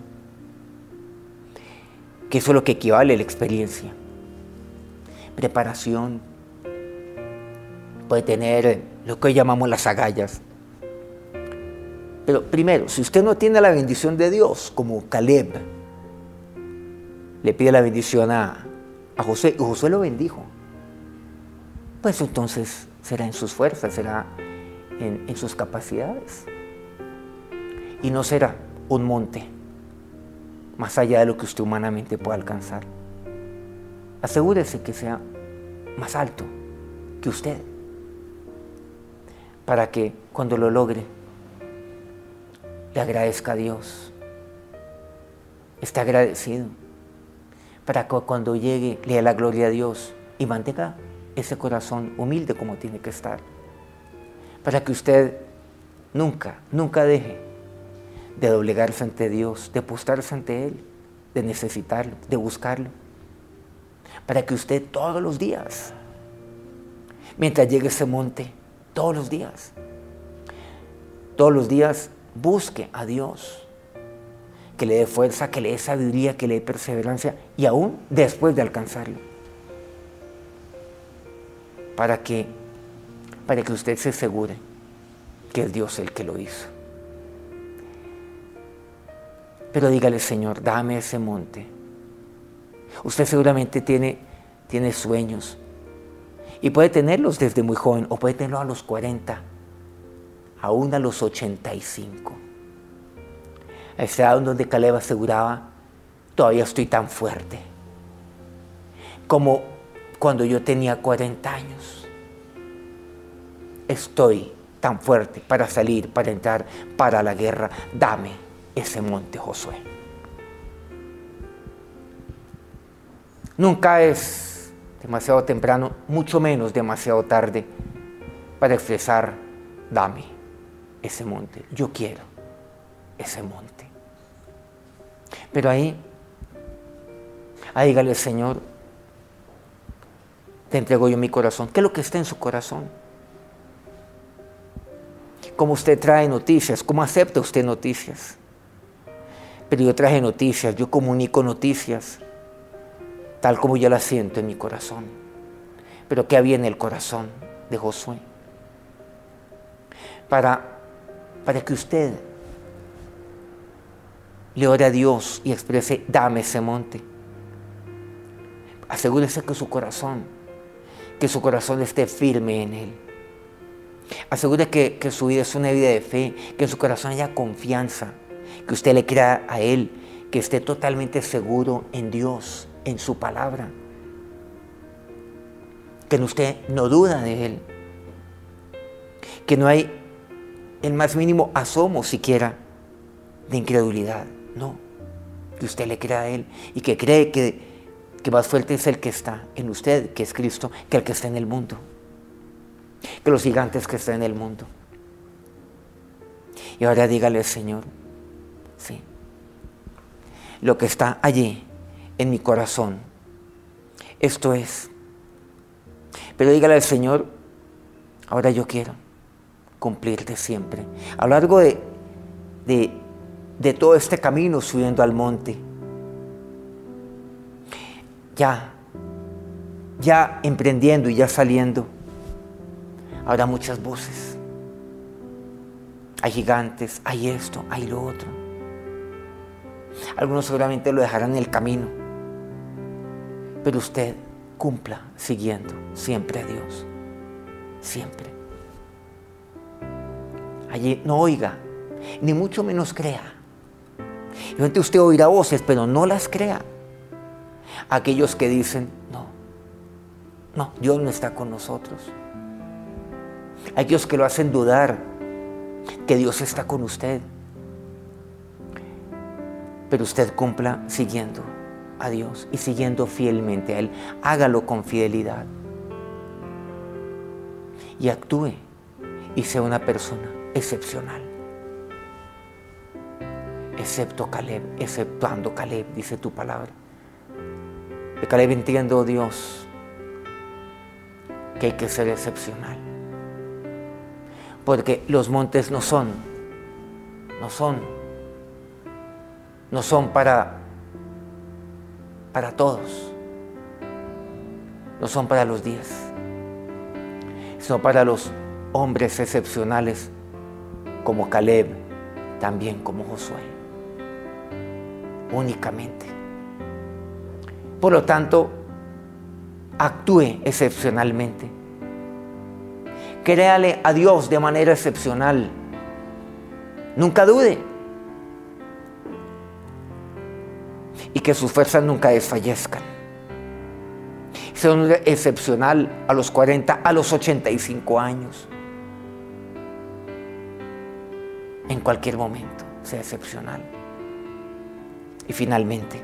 que eso es lo que equivale a la experiencia. Preparación, puede tener lo que hoy llamamos las agallas. Pero primero, si usted no tiene la bendición de Dios, como Caleb le pide la bendición a Josué, y Josué lo bendijo, pues entonces será en sus fuerzas, será en sus capacidades. Y no será un monte más allá de lo que usted humanamente pueda alcanzar. Asegúrese que sea más alto que usted, para que cuando lo logre, le agradezca a Dios, esté agradecido, para que cuando llegue le dé la gloria a Dios y mantenga ese corazón humilde como tiene que estar, para que usted nunca deje de doblegarse ante Dios, de postrarse ante Él, de necesitarlo, de buscarlo, para que usted todos los días, mientras llegue ese monte, todos los días busque a Dios, que le dé fuerza, que le dé sabiduría, que le dé perseverancia, y aún después de alcanzarlo, para que usted se asegure que es Dios el que lo hizo. Pero dígale: Señor, dame ese monte. Usted seguramente tiene sueños, y puede tenerlos desde muy joven, o puede tenerlos a los 40, aún a los 85. A esa edad donde Caleb aseguraba: todavía estoy tan fuerte como cuando yo tenía 40 años. Estoy tan fuerte para salir, para entrar, para la guerra. Dame ese monte, Josué. Nunca es demasiado temprano, mucho menos demasiado tarde, para expresar: dame ese monte. Yo quiero ese monte. Pero ahí dígale: Señor, te entrego yo mi corazón. ¿Qué es lo que está en su corazón? ¿Cómo usted trae noticias? ¿Cómo acepta usted noticias? Pero yo traje noticias, yo comunico noticias tal como yo las siento en mi corazón. Pero ¿qué había en el corazón de Josué? Para que usted le ore a Dios y exprese: dame ese monte. Asegúrese que su corazón esté firme en Él. Asegure que su vida es una vida de fe, que en su corazón haya confianza, que usted le crea a Él, que esté totalmente seguro en Dios, en su palabra, que usted no duda de Él, que no hay el más mínimo asomo siquiera de incredulidad. No, que usted le crea a Él y que cree que más fuerte es el que está en usted, que es Cristo, que el que está en el mundo, que los gigantes que están en el mundo. Y ahora dígale: Señor, sí, lo que está allí en mi corazón, esto es. Pero dígale al Señor: ahora yo quiero cumplirte siempre. A lo largo de todo este camino subiendo al monte, ya emprendiendo y ya saliendo, habrá muchas voces. Hay gigantes, hay esto, hay lo otro. Algunos seguramente lo dejarán en el camino, pero usted cumpla siguiendo siempre a Dios, siempre. Allí no oiga, ni mucho menos crea. Y entonces usted oirá voces, pero no las crea. Aquellos que dicen, no, Dios no está con nosotros. Aquellos que lo hacen dudar que Dios está con usted. Pero usted cumpla siguiendo a Dios y siguiendo fielmente a Él. Hágalo con fidelidad. Y actúe y sea una persona excepcional. Exceptuando Caleb, dice tu palabra. De Caleb entiendo, Dios, que hay que ser excepcional. Porque los montes no son para todos. No son para los 10. Sino para los hombres excepcionales como Caleb, también como Josué. Únicamente. Por lo tanto, actúe excepcionalmente. Créale a Dios de manera excepcional. Nunca dude. Y que sus fuerzas nunca desfallezcan. Sea un excepcional a los 40, a los 85 años. En cualquier momento, sea excepcional. Y finalmente,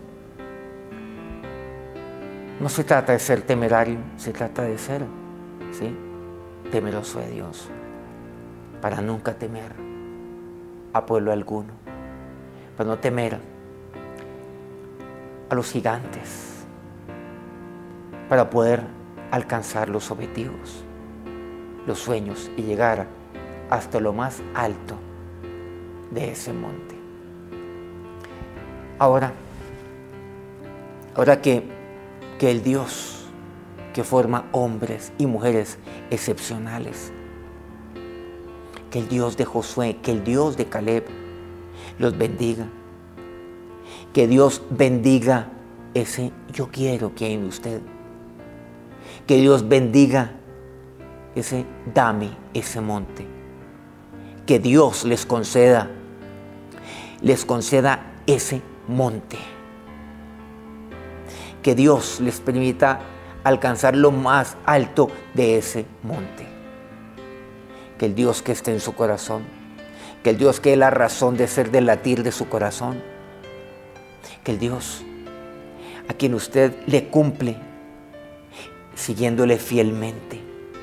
no se trata de ser temerario, se trata de ser, temeroso de Dios, para nunca temer a pueblo alguno, para no temer a los gigantes, para poder alcanzar los objetivos, los sueños y llegar hasta lo más alto de ese monte. Ahora que el Dios que forma hombres y mujeres excepcionales, que el Dios de Josué, que el Dios de Caleb los bendiga, que Dios bendiga ese yo quiero que hay en usted, que Dios bendiga ese dame ese monte, que Dios les conceda ese monte, que Dios les permita alcanzar lo más alto de ese monte, que el Dios que esté en su corazón, que el Dios que es la razón de ser, del latir de su corazón, que el Dios a quien usted le cumple siguiéndole fielmente,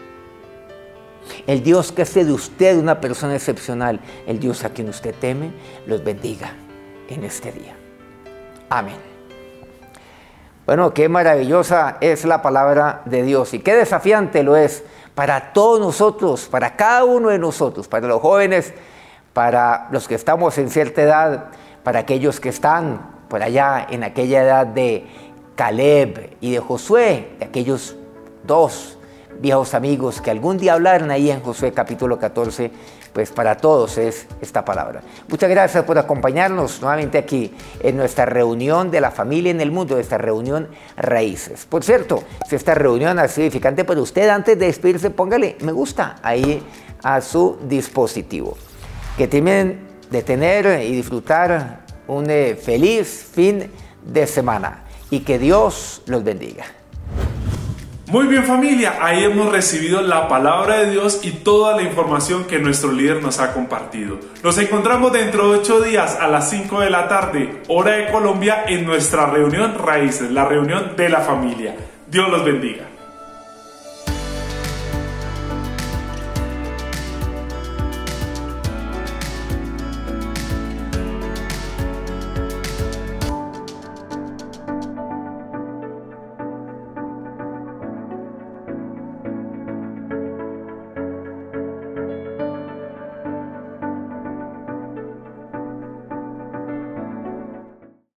el Dios que hace de usted una persona excepcional, el Dios a quien usted teme, los bendiga en este día. Amén. Bueno, qué maravillosa es la palabra de Dios y qué desafiante lo es para todos nosotros, para cada uno de nosotros, para los jóvenes, para los que estamos en cierta edad, para aquellos que están por allá en aquella edad de Caleb y de Josué, de aquellos dos viejos amigos que algún día hablaron ahí en Josué capítulo 14, pues para todos es esta palabra. Muchas gracias por acompañarnos nuevamente aquí en nuestra reunión de la familia en el mundo, esta reunión Raíces. Por cierto, si esta reunión ha sido edificante para usted, antes de despedirse, póngale me gusta ahí a su dispositivo. Que terminen de tener y disfrutar un feliz fin de semana y que Dios los bendiga. Muy bien, familia, ahí hemos recibido la palabra de Dios y toda la información que nuestro líder nos ha compartido. Nos encontramos dentro de 8 días a las 5 de la tarde, hora de Colombia, en nuestra reunión Raíces, la reunión de la familia. Dios los bendiga.